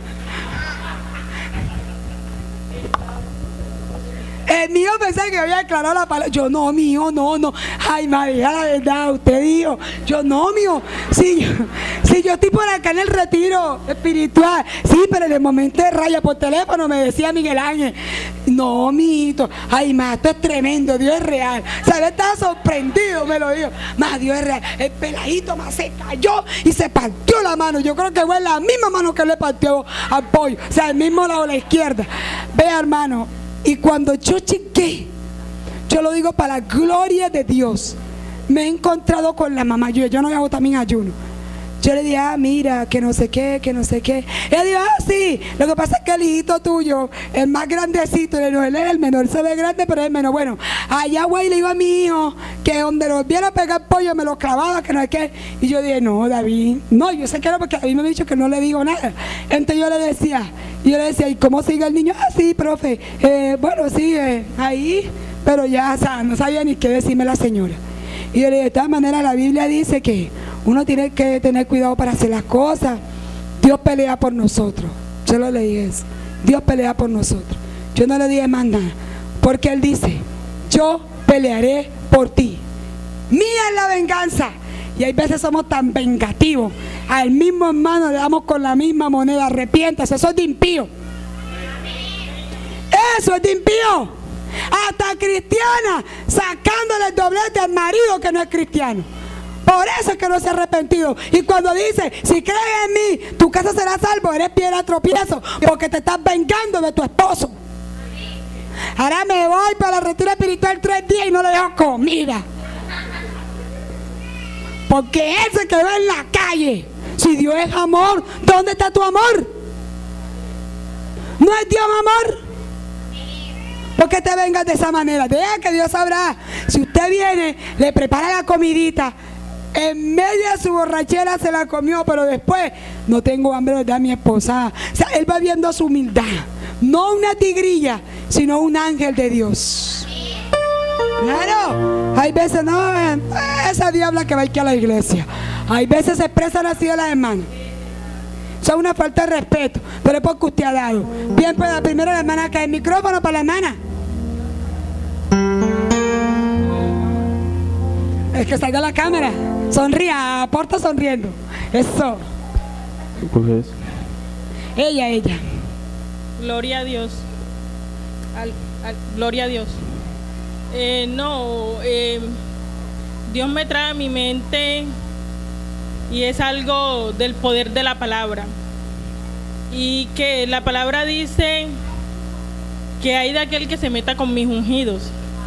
El mío pensé que había aclarado la palabra. Yo, no, mío, no, no. Ay, madre, la verdad, usted dijo. Yo, no, mío. Sí, yo, sí, yo estoy por acá en el retiro espiritual. Sí, pero en el momento de raya por teléfono me decía Miguel Ángel. No, mijito. Ay, ma, esto es tremendo. Dios es real. O sea, yo estaba sorprendido, me lo dijo. Ma, Dios es real. El peladito, ma, se cayó y se partió la mano. Yo creo que fue la misma mano que le partió al pollo. O sea, el mismo lado de la izquierda. Vea, hermano. Y cuando yo chequé, yo lo digo para la gloria de Dios, me he encontrado con la mamá. Yo, yo no hago también ayuno. Yo le dije, ah, mira, que no sé qué, que no sé qué. Ella dijo, ah, sí, lo que pasa es que el hijito tuyo, el más grandecito, él es el menor, se ve grande, pero es el menor. Bueno, allá, güey, le digo a mi hijo que donde lo viera a pegar pollo, me lo clavaba, que no es qué. Y yo dije, no, David, no, yo sé que no, porque a mí me ha dicho que no le digo nada. Entonces yo le decía, yo le decía, ¿y cómo sigue el niño? Ah, sí, profe, eh, bueno, sí, eh, ahí, pero ya, o sea, no sabía ni qué decirme la señora. Y yo le dije, de todas maneras, la Biblia dice que uno tiene que tener cuidado para hacer las cosas. Dios pelea por nosotros. Yo no le dije eso. Dios pelea por nosotros. Yo no le dije más nada. Porque Él dice, yo pelearé por ti. Mía es la venganza. Y hay veces somos tan vengativos. Al mismo hermano le damos con la misma moneda. Arrepiéntase, eso es de impío. Eso es de impío. Hasta cristiana sacándole el doblete al marido que no es cristiano. Por eso es que no se ha arrepentido. Y cuando dice, si crees en mí, tu casa será salvo, eres piedra tropiezo, porque te estás vengando de tu esposo. Ahora me voy para la retiro espiritual tres días y no le dejo comida, porque él se quedó en la calle. Si Dios es amor, ¿dónde está tu amor? ¿No es Dios amor? ¿Por qué te vengas de esa manera? Deja que Dios sabrá. Si usted viene, le prepara la comidita, en medio de su borrachera se la comió, pero después, no tengo hambre, ¿verdad? Mi esposa. O sea, él va viendo su humildad. No una tigrilla, sino un ángel de Dios. Claro. Hay veces, no, esa diabla que va aquí a la iglesia. Hay veces se expresan así de las hermanas. Eso es una falta de respeto, pero es porque usted ha dado. Bien, pues la primera la hermana cae el micrófono para la hermana. Es que salga la cámara. Sonría, aporta sonriendo. Eso. ¿Por qué es? Ella, ella. Gloria a Dios. Al, al, gloria a Dios. Eh, no, eh, Dios me trae a mi mente y es algo del poder de la palabra. Y que la palabra dice que hay de aquel que se meta con mis ungidos.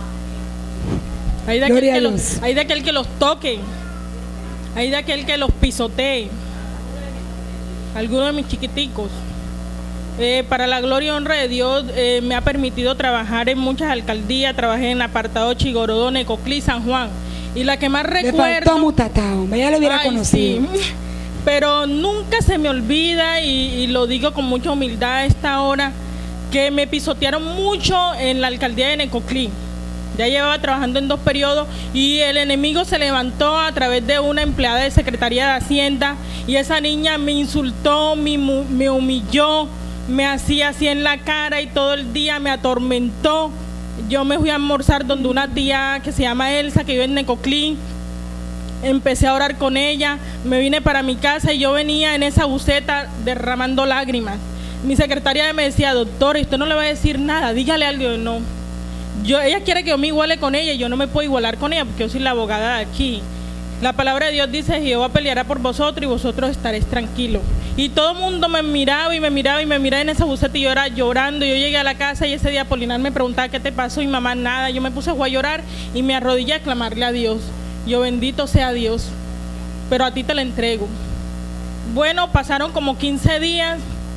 Hay de aquel, Gloria que a los, Dios. hay de aquel que los toque. Hay de aquel que los pisotee. Algunos de mis chiquiticos. Eh, para la gloria y honra de Dios, eh, me ha permitido trabajar en muchas alcaldías. Trabajé en apartado Chigorodó, Necoclí, San Juan. Y la que más Le recuerdo... faltó Mutatao, ya lo hubiera Ay, conocido. sí. Pero nunca se me olvida, y, y lo digo con mucha humildad a esta hora, que me pisotearon mucho en la alcaldía de Necoclí. Ya llevaba trabajando en dos periodos y el enemigo se levantó a través de una empleada de Secretaría de Hacienda, y esa niña me insultó, me, mu- me humilló, me hacía así en la cara y todo el día me atormentó. Yo me fui a almorzar donde una tía que se llama Elsa, que vive en Necoclí. Empecé a orar con ella, me vine para mi casa y yo venía en esa buceta derramando lágrimas. Mi secretaria me decía, doctora, usted no le va a decir nada, dígale algo. Yo, no. Yo, ella quiere que yo me iguale con ella y yo no me puedo igualar con ella porque yo soy la abogada de aquí. La palabra de Dios dice, Jehová peleará por vosotros y vosotros estaréis tranquilos. Y todo el mundo me miraba y me miraba y me miraba en esa buceta y yo era llorando. Yo llegué a la casa y ese día Apolinar me preguntaba qué te pasó y mamá nada. Yo me puse a llorar y me arrodillé a clamarle a Dios. Yo, bendito sea Dios, pero a ti te la entrego. Bueno, pasaron como quince días.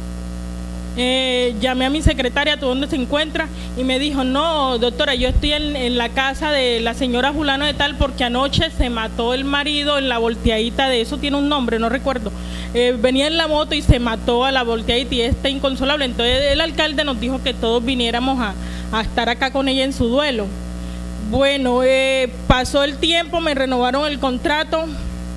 Eh, llamé a mi secretaria, ¿tú dónde se encuentra? Y me dijo, no, doctora, yo estoy en, en la casa de la señora fulano de tal, porque anoche se mató el marido en la volteadita de eso, tiene un nombre, no recuerdo. Eh, venía en la moto y se mató a la volteadita y está inconsolable. Entonces el alcalde nos dijo que todos viniéramos a, a estar acá con ella en su duelo. Bueno, eh, pasó el tiempo, me renovaron el contrato.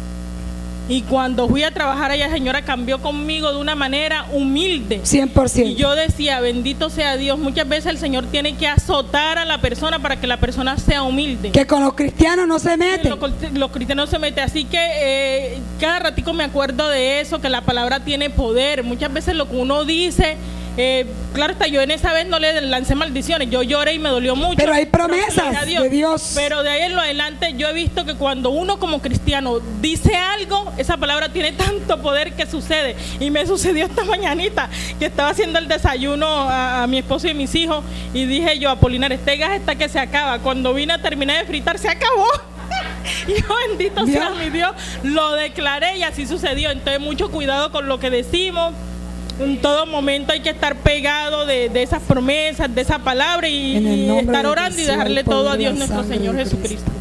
Y cuando fui a trabajar allá, la señora cambió conmigo de una manera humilde. cien por ciento. Y yo decía, bendito sea Dios, muchas veces el Señor tiene que azotar a la persona para que la persona sea humilde. Que con los cristianos no se mete. Los, los cristianos no se meten. Así que eh, cada ratico me acuerdo de eso, que la palabra tiene poder. Muchas veces lo que uno dice... Eh, claro está, yo en esa vez no le lancé maldiciones, yo lloré y me dolió mucho. Pero hay promesas Dios. de Dios. Pero de ahí en lo adelante yo he visto que cuando uno como cristiano dice algo, esa palabra tiene tanto poder que sucede. Y me sucedió esta mañanita, que estaba haciendo el desayuno a, a mi esposo y mis hijos, y dije yo, Apolinar, este gas está que se acaba. Cuando vine a terminar de fritar, se acabó. Y yo, bendito Dios. sea mi Dios, lo declaré y así sucedió. Entonces mucho cuidado con lo que decimos. En todo momento hay que estar pegado de, de esas promesas, de esa palabra, y, y estar orando y dejarle todo a Dios nuestro Señor Jesucristo.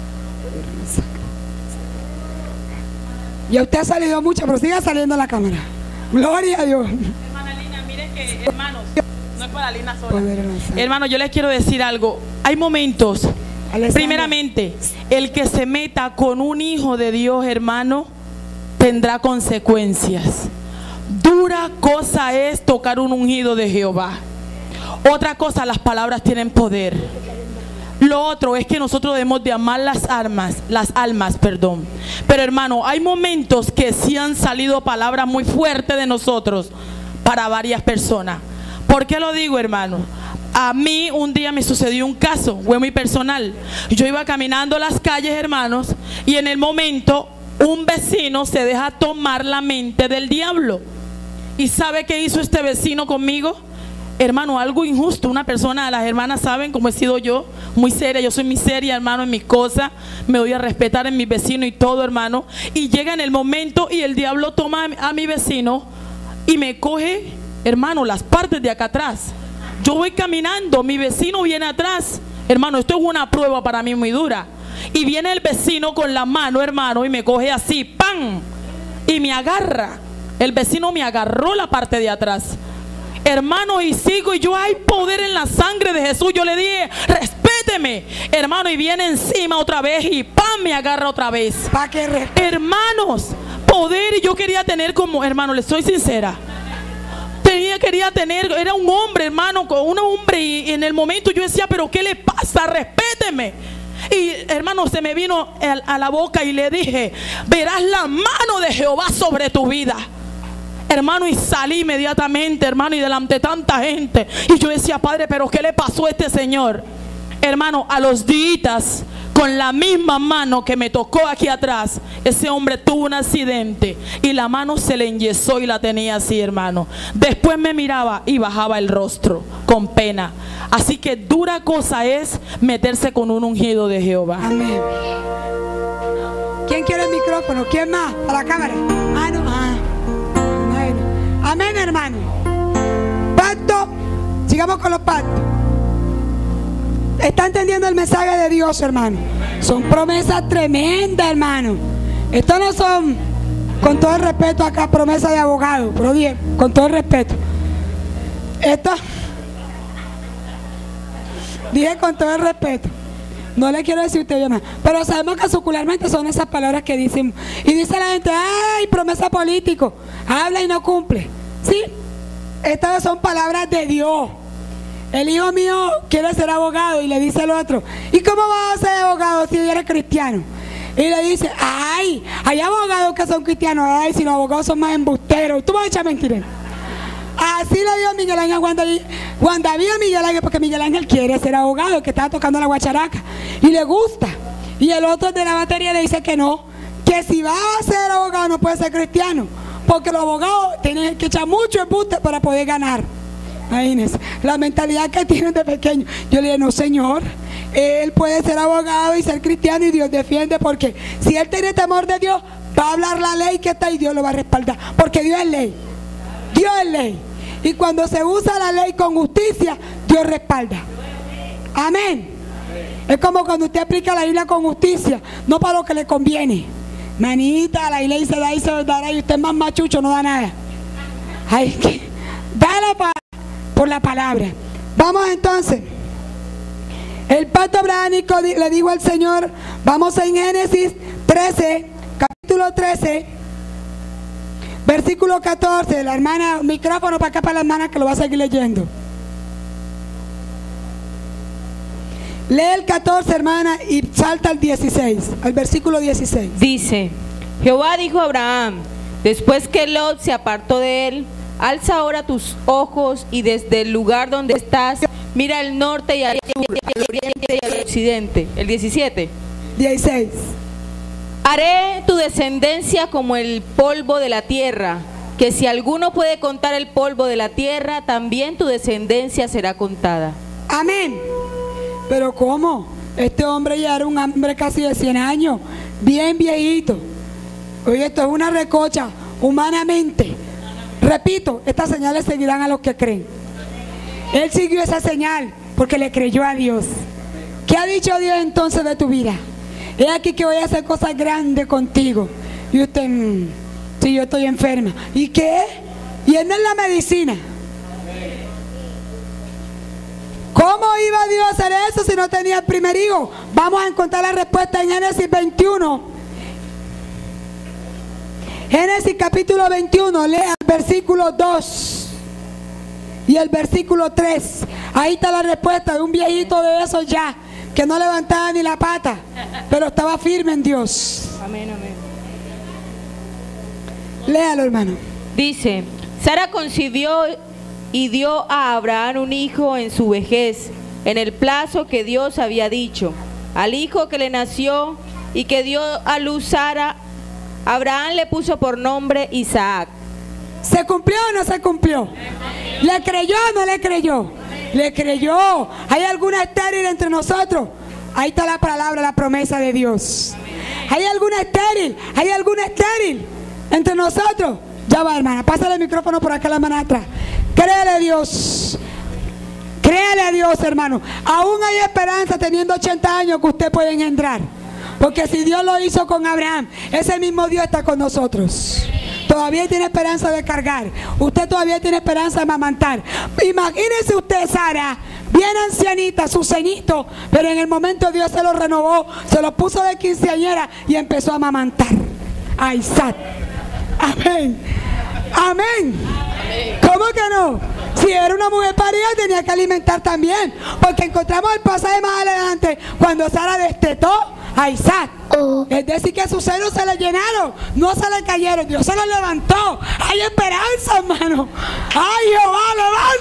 Ya usted ha salido mucho, pero siga saliendo a la cámara. Gloria a Dios. Hermana Lina, mire que, hermanos, no es para Lina sola. Hermano, yo les quiero decir algo. Hay momentos, primeramente, el que se meta con un hijo de Dios, hermano, tendrá consecuencias. Dura cosa es tocar un ungido de Jehová. Otra cosa, las palabras tienen poder. Lo otro es que nosotros debemos de amar las almas, las almas, perdón. Pero hermano, hay momentos que sí han salido palabras muy fuertes de nosotros para varias personas. ¿Por qué lo digo, hermano? A mí un día me sucedió un caso, fue muy personal. Yo iba caminando las calles, hermanos, y en el momento un vecino se deja tomar la mente del diablo. ¿Y sabe qué hizo este vecino conmigo? Hermano, algo injusto. Una persona, las hermanas saben cómo he sido yo, muy seria. Yo soy muy seria, hermano, en mis cosas. Me doy a respetar en mis vecinos y todo, hermano. Y llega en el momento y el diablo toma a mi vecino y me coge, hermano, las partes de acá atrás. Yo voy caminando, mi vecino viene atrás. Hermano, esto es una prueba para mí muy dura. Y viene el vecino con la mano, hermano, y me coge así, ¡pam! Y me agarra. El vecino me agarró la parte de atrás. Hermano, y sigo, y yo, hay poder en la sangre de Jesús. Yo le dije, respéteme, hermano, y viene encima otra vez y ¡pam! Me agarra otra vez. ¿Para qué? Hermanos, poder, y yo quería tener como, hermano, le soy sincera. Tenía, quería tener, era un hombre, hermano, un hombre, y en el momento yo decía, pero ¿qué le pasa? Respéteme. Y hermano, se me vino a, a la boca y le dije, verás la mano de Jehová sobre tu vida. Hermano, y salí inmediatamente, hermano, y delante de tanta gente. Y yo decía, Padre, pero ¿qué le pasó a este señor? Hermano, a los días con la misma mano que me tocó aquí atrás, ese hombre tuvo un accidente y la mano se le enyesó y la tenía así, hermano. Después me miraba y bajaba el rostro con pena. Así que dura cosa es meterse con un ungido de Jehová. Amén. ¿Quién quiere el micrófono? ¿Quién más? A la cámara. Ah, no. Ah. Bueno. Amén, hermano. Pacto. Sigamos con los pactos. ¿Está entendiendo el mensaje de Dios, hermano? Son promesas tremendas, hermano. Estos no son, con todo el respeto acá, promesas de abogado, pero bien, con todo el respeto. Esto, dije con todo el respeto. No le quiero decir a usted bien más, pero sabemos que sucularmente son esas palabras que dicen. Y dice la gente, ay, promesa político, habla y no cumple. Sí, estas son palabras de Dios. El hijo mío quiere ser abogado y le dice al otro, ¿y cómo vas a ser abogado si eres cristiano? Y le dice, ay, hay abogados que son cristianos, ay, si los abogados son más embusteros. Tú vas a echar mentiras. Así le dio Miguel Ángel a Juan David, Juan David a Miguel Ángel, porque Miguel Ángel quiere ser abogado, que estaba tocando la guacharaca y le gusta. Y el otro de la batería le dice que no, que si va a ser abogado no puede ser cristiano, porque los abogados tienen que echar mucho embuste para poder ganar. Imagínense, la mentalidad que tienen de pequeño. Yo le dije, no señor, él puede ser abogado y ser cristiano y Dios defiende, porque si él tiene temor de Dios, va a hablar la ley que está y Dios lo va a respaldar, porque Dios es ley, Dios es ley, y cuando se usa la ley con justicia, Dios respalda. Amén. Es como cuando usted aplica la Biblia con justicia, no para lo que le conviene. Manita, la ley se da y se dará, y usted es más machucho, no da nada. Hay que darle para por la palabra. Vamos entonces. El pacto abrahámico le dijo al Señor, vamos en Génesis trece, capítulo trece, versículo catorce. La hermana, micrófono para acá para la hermana que lo va a seguir leyendo. Lee el catorce, hermana, y salta al dieciséis, al versículo dieciséis. Dice, Jehová dijo a Abraham, después que Lot se apartó de él, alza ahora tus ojos y desde el lugar donde estás, mira al norte y al sur, al oriente y al occidente. El diecisiete. dieciséis. Haré tu descendencia como el polvo de la tierra, que si alguno puede contar el polvo de la tierra, también tu descendencia será contada. Amén. Pero ¿cómo? Este hombre ya era un hombre casi de cien años, bien viejito. Oye, esto es una recocha humanamente. Repito, estas señales seguirán a los que creen. Él siguió esa señal porque le creyó a Dios. ¿Qué ha dicho Dios entonces de tu vida? He aquí que voy a hacer cosas grandes contigo. Y usted, mmm, si yo estoy enferma. ¿Y qué? Y él no es la medicina. ¿Cómo iba Dios a hacer eso si no tenía el primer hijo? Vamos a encontrar la respuesta en Génesis veintiuno. Génesis capítulo veintiuno, lea el versículo dos y el versículo tres. Ahí está la respuesta de un viejito de esos ya, que no levantaba ni la pata, pero estaba firme en Dios. Amén, amén. Léalo, hermano. Dice, Sara concibió y dio a Abraham un hijo en su vejez, en el plazo que Dios había dicho. Al hijo que le nació y que dio a luz Sara, Abraham le puso por nombre Isaac. ¿Se cumplió o no se cumplió? ¿Le creyó o no le creyó? Le creyó. ¿Hay alguna estéril entre nosotros? Ahí está la palabra, la promesa de Dios. ¿Hay alguna estéril? ¿Hay alguna estéril entre nosotros? Ya va, hermana, pásale el micrófono por acá, la hermana atrás. Créale a Dios. Créale a Dios, hermano. Aún hay esperanza teniendo ochenta años que usted puede engendrar. Porque si Dios lo hizo con Abraham, ese mismo Dios está con nosotros. Todavía tiene esperanza de cargar. Usted todavía tiene esperanza de amamantar. Imagínese usted, Sara, bien ancianita, su ceñito, pero en el momento Dios se lo renovó, se lo puso de quinceañera y empezó a amamantar a Isaac. Amén. Amén. ¿Cómo que no? Si era una mujer parida, tenía que alimentar también. Porque encontramos el pasaje más adelante, cuando Sara destetó a Isaac. Oh. Es decir, que sus senos se le llenaron, no se le cayeron, Dios se los levantó. Hay esperanza, hermano. ¡Ay, Jehová,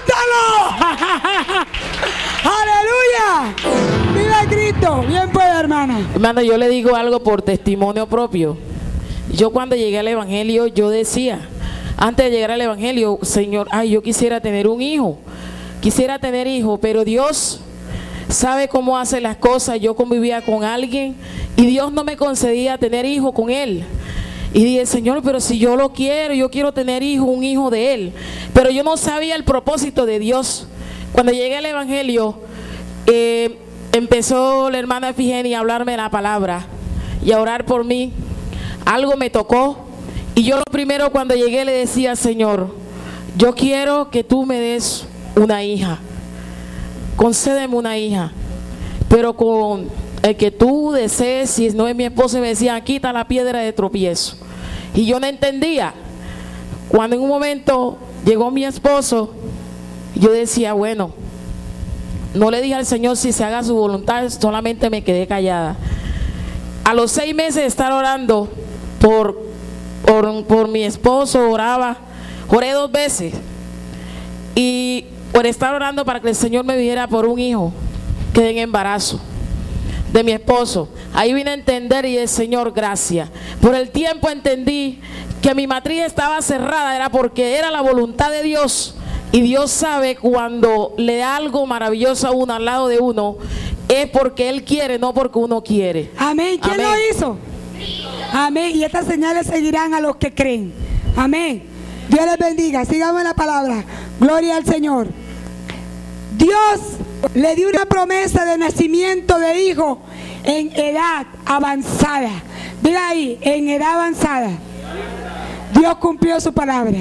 levántalo! ¡Aleluya! ¡Viva Cristo! Bien, pues, hermano. hermana. Hermana, yo le digo algo por testimonio propio. Yo cuando llegué al Evangelio, yo decía, antes de llegar al Evangelio, Señor, ay, yo quisiera tener un hijo, quisiera tener hijo, pero Dios sabe cómo hace las cosas. Yo convivía con alguien y Dios no me concedía tener hijo con él. Y dije, Señor, pero si yo lo quiero, yo quiero tener hijo, un hijo de él. Pero yo no sabía el propósito de Dios. Cuando llegué al Evangelio, eh, empezó la hermana Efigenia a hablarme la palabra y a orar por mí. Algo me tocó y yo lo primero cuando llegué le decía, Señor, yo quiero que tú me des una hija, concédeme una hija, pero con el que tú desees. Si no es mi esposo, me decía, quita la piedra de tropiezo. Y yo no entendía. Cuando en un momento llegó mi esposo, yo decía, bueno, no le dije al Señor si se haga su voluntad, solamente me quedé callada. A los seis meses de estar orando por, por, por mi esposo, oraba, oré dos veces. Y por estar orando para que el Señor me diera por un hijo, quedé en embarazo de mi esposo. Ahí vine a entender y el Señor, gracias. Por el tiempo entendí que mi matriz estaba cerrada, era porque era la voluntad de Dios. Y Dios sabe cuando le da algo maravilloso a uno al lado de uno, es porque Él quiere, no porque uno quiere. Amén. ¿Quién Amén. lo hizo? Amén. Y estas señales seguirán a los que creen. Amén. Dios les bendiga. Sigamos la palabra. Gloria al Señor. Dios le dio una promesa de nacimiento de hijo en edad avanzada. Diga ahí, en edad avanzada. Dios cumplió su palabra.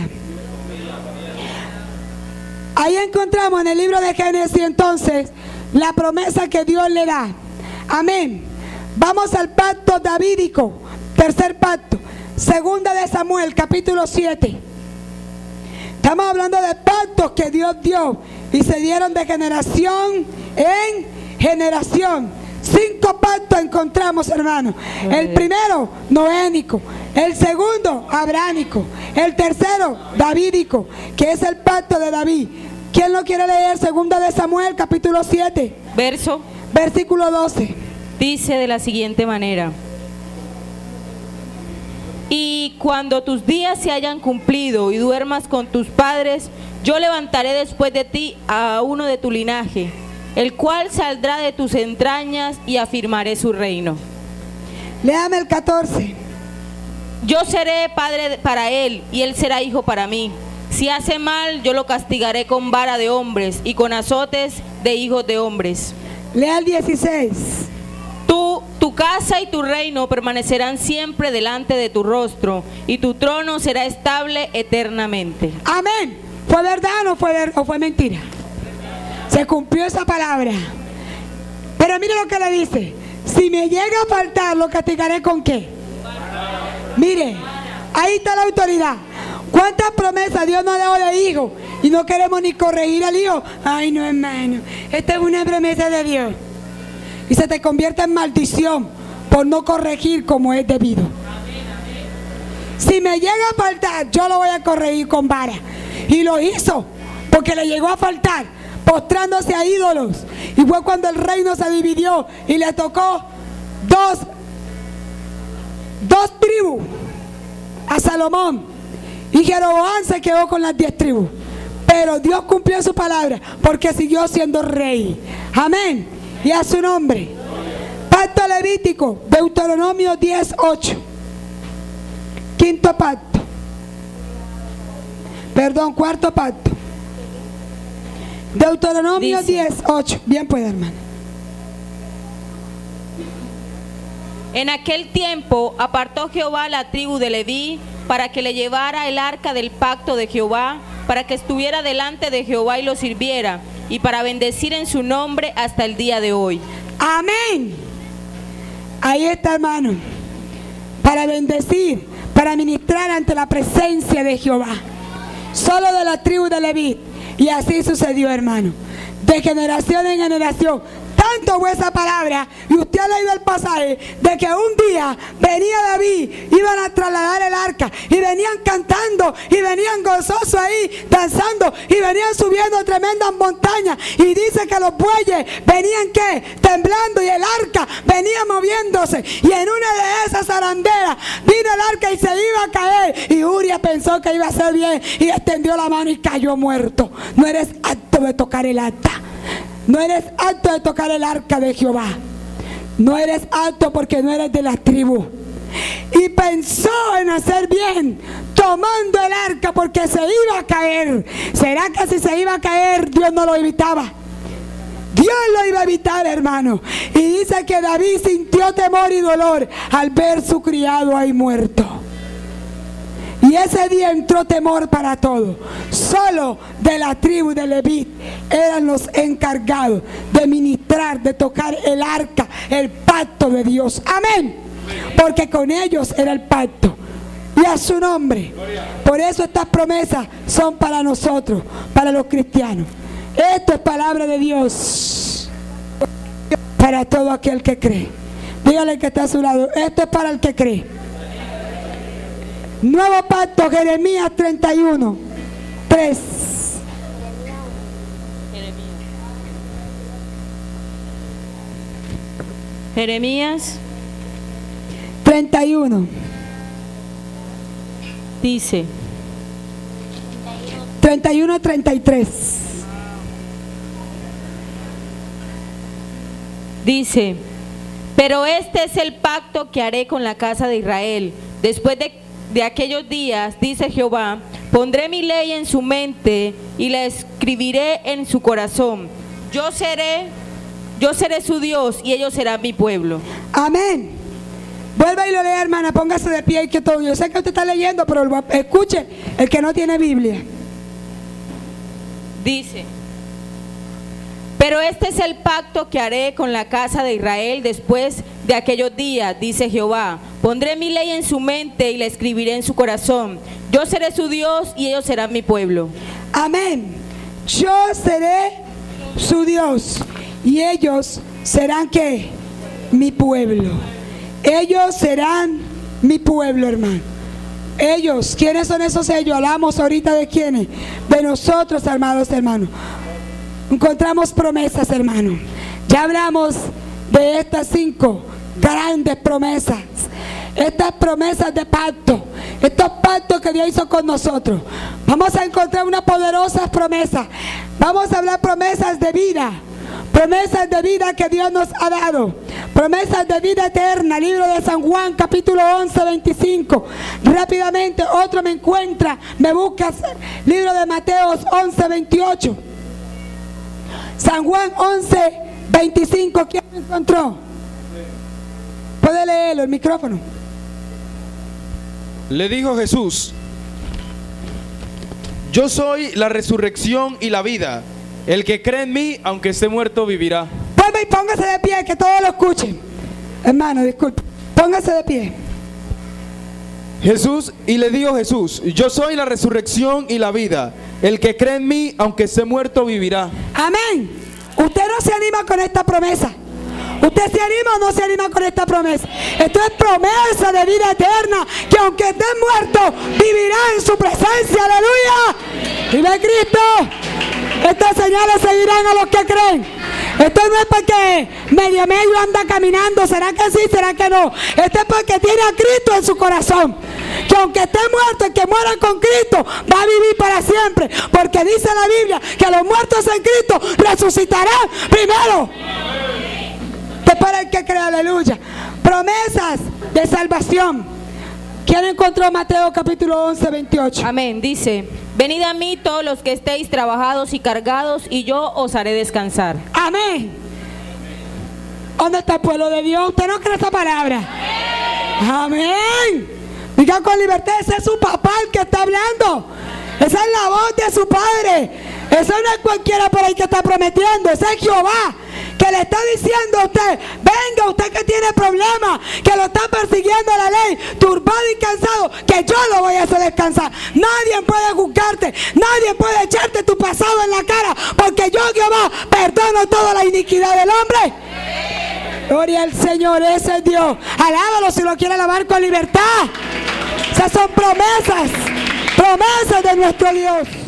Ahí encontramos en el libro de Génesis entonces la promesa que Dios le da. Amén. Vamos al pacto davídico, tercer pacto, segunda de Samuel, capítulo siete. Estamos hablando de pactos que Dios dio y se dieron de generación en generación. Cinco pactos encontramos, hermanos. El primero, noénico. El segundo, abránico. El tercero, davídico, que es el pacto de David. ¿Quién lo quiere leer? Segunda de Samuel, capítulo siete. Verso. Versículo doce. Dice de la siguiente manera: y cuando tus días se hayan cumplido y duermas con tus padres, yo levantaré después de ti a uno de tu linaje, el cual saldrá de tus entrañas, y afirmaré su reino. Léame el catorce. Yo seré padre para él, y él será hijo para mí. Si hace mal, yo lo castigaré con vara de hombres y con azotes de hijos de hombres. Lea el dieciséis. Tú, tu casa y tu reino permanecerán siempre delante de tu rostro, y tu trono será estable eternamente. Amén. ¿Fue verdad o no fue, ver, o fue mentira? Se cumplió esa palabra. Pero mire lo que le dice: si me llega a faltar, lo castigaré con qué. Mire, ahí está la autoridad. ¿Cuántas promesas Dios nos ha dado de hijo y no queremos ni corregir al hijo? Ay, no, hermano, esta es una promesa de Dios. Y se te convierte en maldición por no corregir como es debido. Si me llega a faltar, yo lo voy a corregir con vara. Y lo hizo porque le llegó a faltar, postrándose a ídolos. Y fue cuando el reino se dividió y le tocó dos, dos tribus a Salomón. Y Jeroboam se quedó con las diez tribus. Pero Dios cumplió su palabra porque siguió siendo rey. Amén. Y a su nombre. Pacto levítico, Deuteronomio diez, ocho. Quinto pacto. Perdón, cuarto pacto. Deuteronomio diez, ocho. Bien puede, hermano. En aquel tiempo apartó Jehová la tribu de Leví para que le llevara el arca del pacto de Jehová, para que estuviera delante de Jehová y lo sirviera, y para bendecir en su nombre hasta el día de hoy. Amén. Ahí está, hermano. Para bendecir, para ministrar ante la presencia de Jehová. Solo de la tribu de Leví. Y así sucedió, hermano. De generación en generación. tanto fue esa palabra, y usted ha leído el pasaje, de que un día venía David, iban a trasladar el arca, y venían cantando, y venían gozosos ahí, danzando, y venían subiendo tremendas montañas, y dice que los bueyes venían, ¿qué? Temblando, y el arca venía moviéndose, y en una de esas zaranderas vino el arca y se iba a caer, y Uria pensó que iba a ser bien, y extendió la mano y cayó muerto. No eres apto de tocar el arca, no eres apto de tocar el arca de Jehová, no eres apto porque no eres de la tribu. Y pensó en hacer bien tomando el arca porque se iba a caer. ¿Será que si se iba a caer Dios no lo evitaba? Dios lo iba a evitar, hermano. Y dice que David sintió temor y dolor al ver su criado ahí muerto. Y ese día entró temor para todos. Solo de la tribu de Leví eran los encargados de ministrar, de tocar el arca, el pacto de Dios. Amén. Porque con ellos era el pacto. Y a su nombre. Por eso estas promesas son para nosotros, para los cristianos. Esto es palabra de Dios para todo aquel que cree. Dígale que está a su lado. Esto es para el que cree. Nuevo pacto, Jeremías treinta y uno, tres. Jeremías treinta y uno. Dice treinta y uno, treinta y tres. Dice, pero este es el pacto que haré con la casa de Israel. Después de, de aquellos días, dice Jehová, pondré mi ley en su mente y la escribiré en su corazón. Yo seré, yo seré su Dios y ellos serán mi pueblo. Amén. Vuelva y lo lea, hermana, póngase de pie y que todo. Yo sé que usted está leyendo, pero escuche, el que no tiene Biblia. Dice, pero este es el pacto que haré con la casa de Israel después de aquellos días, dice Jehová. Pondré mi ley en su mente y la escribiré en su corazón. Yo seré su Dios y ellos serán mi pueblo. Amén. Yo seré su Dios y ellos serán, ¿qué? Mi pueblo. Ellos serán mi pueblo, hermano. Ellos, ¿quiénes son esos ellos? Hablamos ahorita de quiénes. De nosotros, amados hermanos. Encontramos promesas, hermano. Ya hablamos de estas cinco grandes promesas. Estas promesas de pacto. Estos pactos que Dios hizo con nosotros. Vamos a encontrar unas poderosas promesas. Vamos a hablar promesas de vida. Promesas de vida que Dios nos ha dado. Promesas de vida eterna. Libro de San Juan, capítulo once, veinticinco. Rápidamente, otro me encuentra, me buscas. Libro de Mateos once, veintiocho. San Juan once, veinticinco. ¿Quién me encontró? Puede leerlo, el micrófono. Le dijo Jesús: yo soy la resurrección y la vida. El que cree en mí, aunque esté muerto, vivirá. Vuelve y póngase de pie, que todos lo escuchen. Hermano, disculpe. Póngase de pie. Jesús, y le dijo Jesús: yo soy la resurrección y la vida. El que cree en mí, aunque esté muerto, vivirá. Amén. Usted no se anima con esta promesa. ¿Usted se anima o no se anima con esta promesa? Esto es promesa de vida eterna, que aunque esté muerto, vivirá en su presencia. Aleluya. Vive Cristo. Estas señales seguirán a los que creen. Esto no es porque medio medio anda caminando. ¿Será que sí? ¿Será que no? Esto es porque tiene a Cristo en su corazón. Que aunque esté muerto, el que muera con Cristo va a vivir para siempre. Porque dice la Biblia que los muertos en Cristo resucitarán primero. Que para el que cree, aleluya. Promesas de salvación. ¿Quién encontró Mateo capítulo once, veintiocho? Amén. Dice: venid a mí todos los que estéis trabajados y cargados, y yo os haré descansar. Amén. ¿Dónde está el pueblo de Dios? ¿Usted no cree esta palabra? Amén. Diga con libertad, ese es su papá el que está hablando. Esa es la voz de su padre. Eso no es cualquiera por ahí que está prometiendo. Ese es Jehová que que le está diciendo a usted, venga usted que tiene problemas, que lo está persiguiendo la ley, turbado y cansado, que yo lo voy a hacer descansar. Nadie puede juzgarte, nadie puede echarte tu pasado en la cara, porque yo, Jehová, perdono toda la iniquidad del hombre. Gloria al Señor, ese es Dios. Alábalo si lo quiere alabar con libertad. Esas son promesas, promesas de nuestro Dios.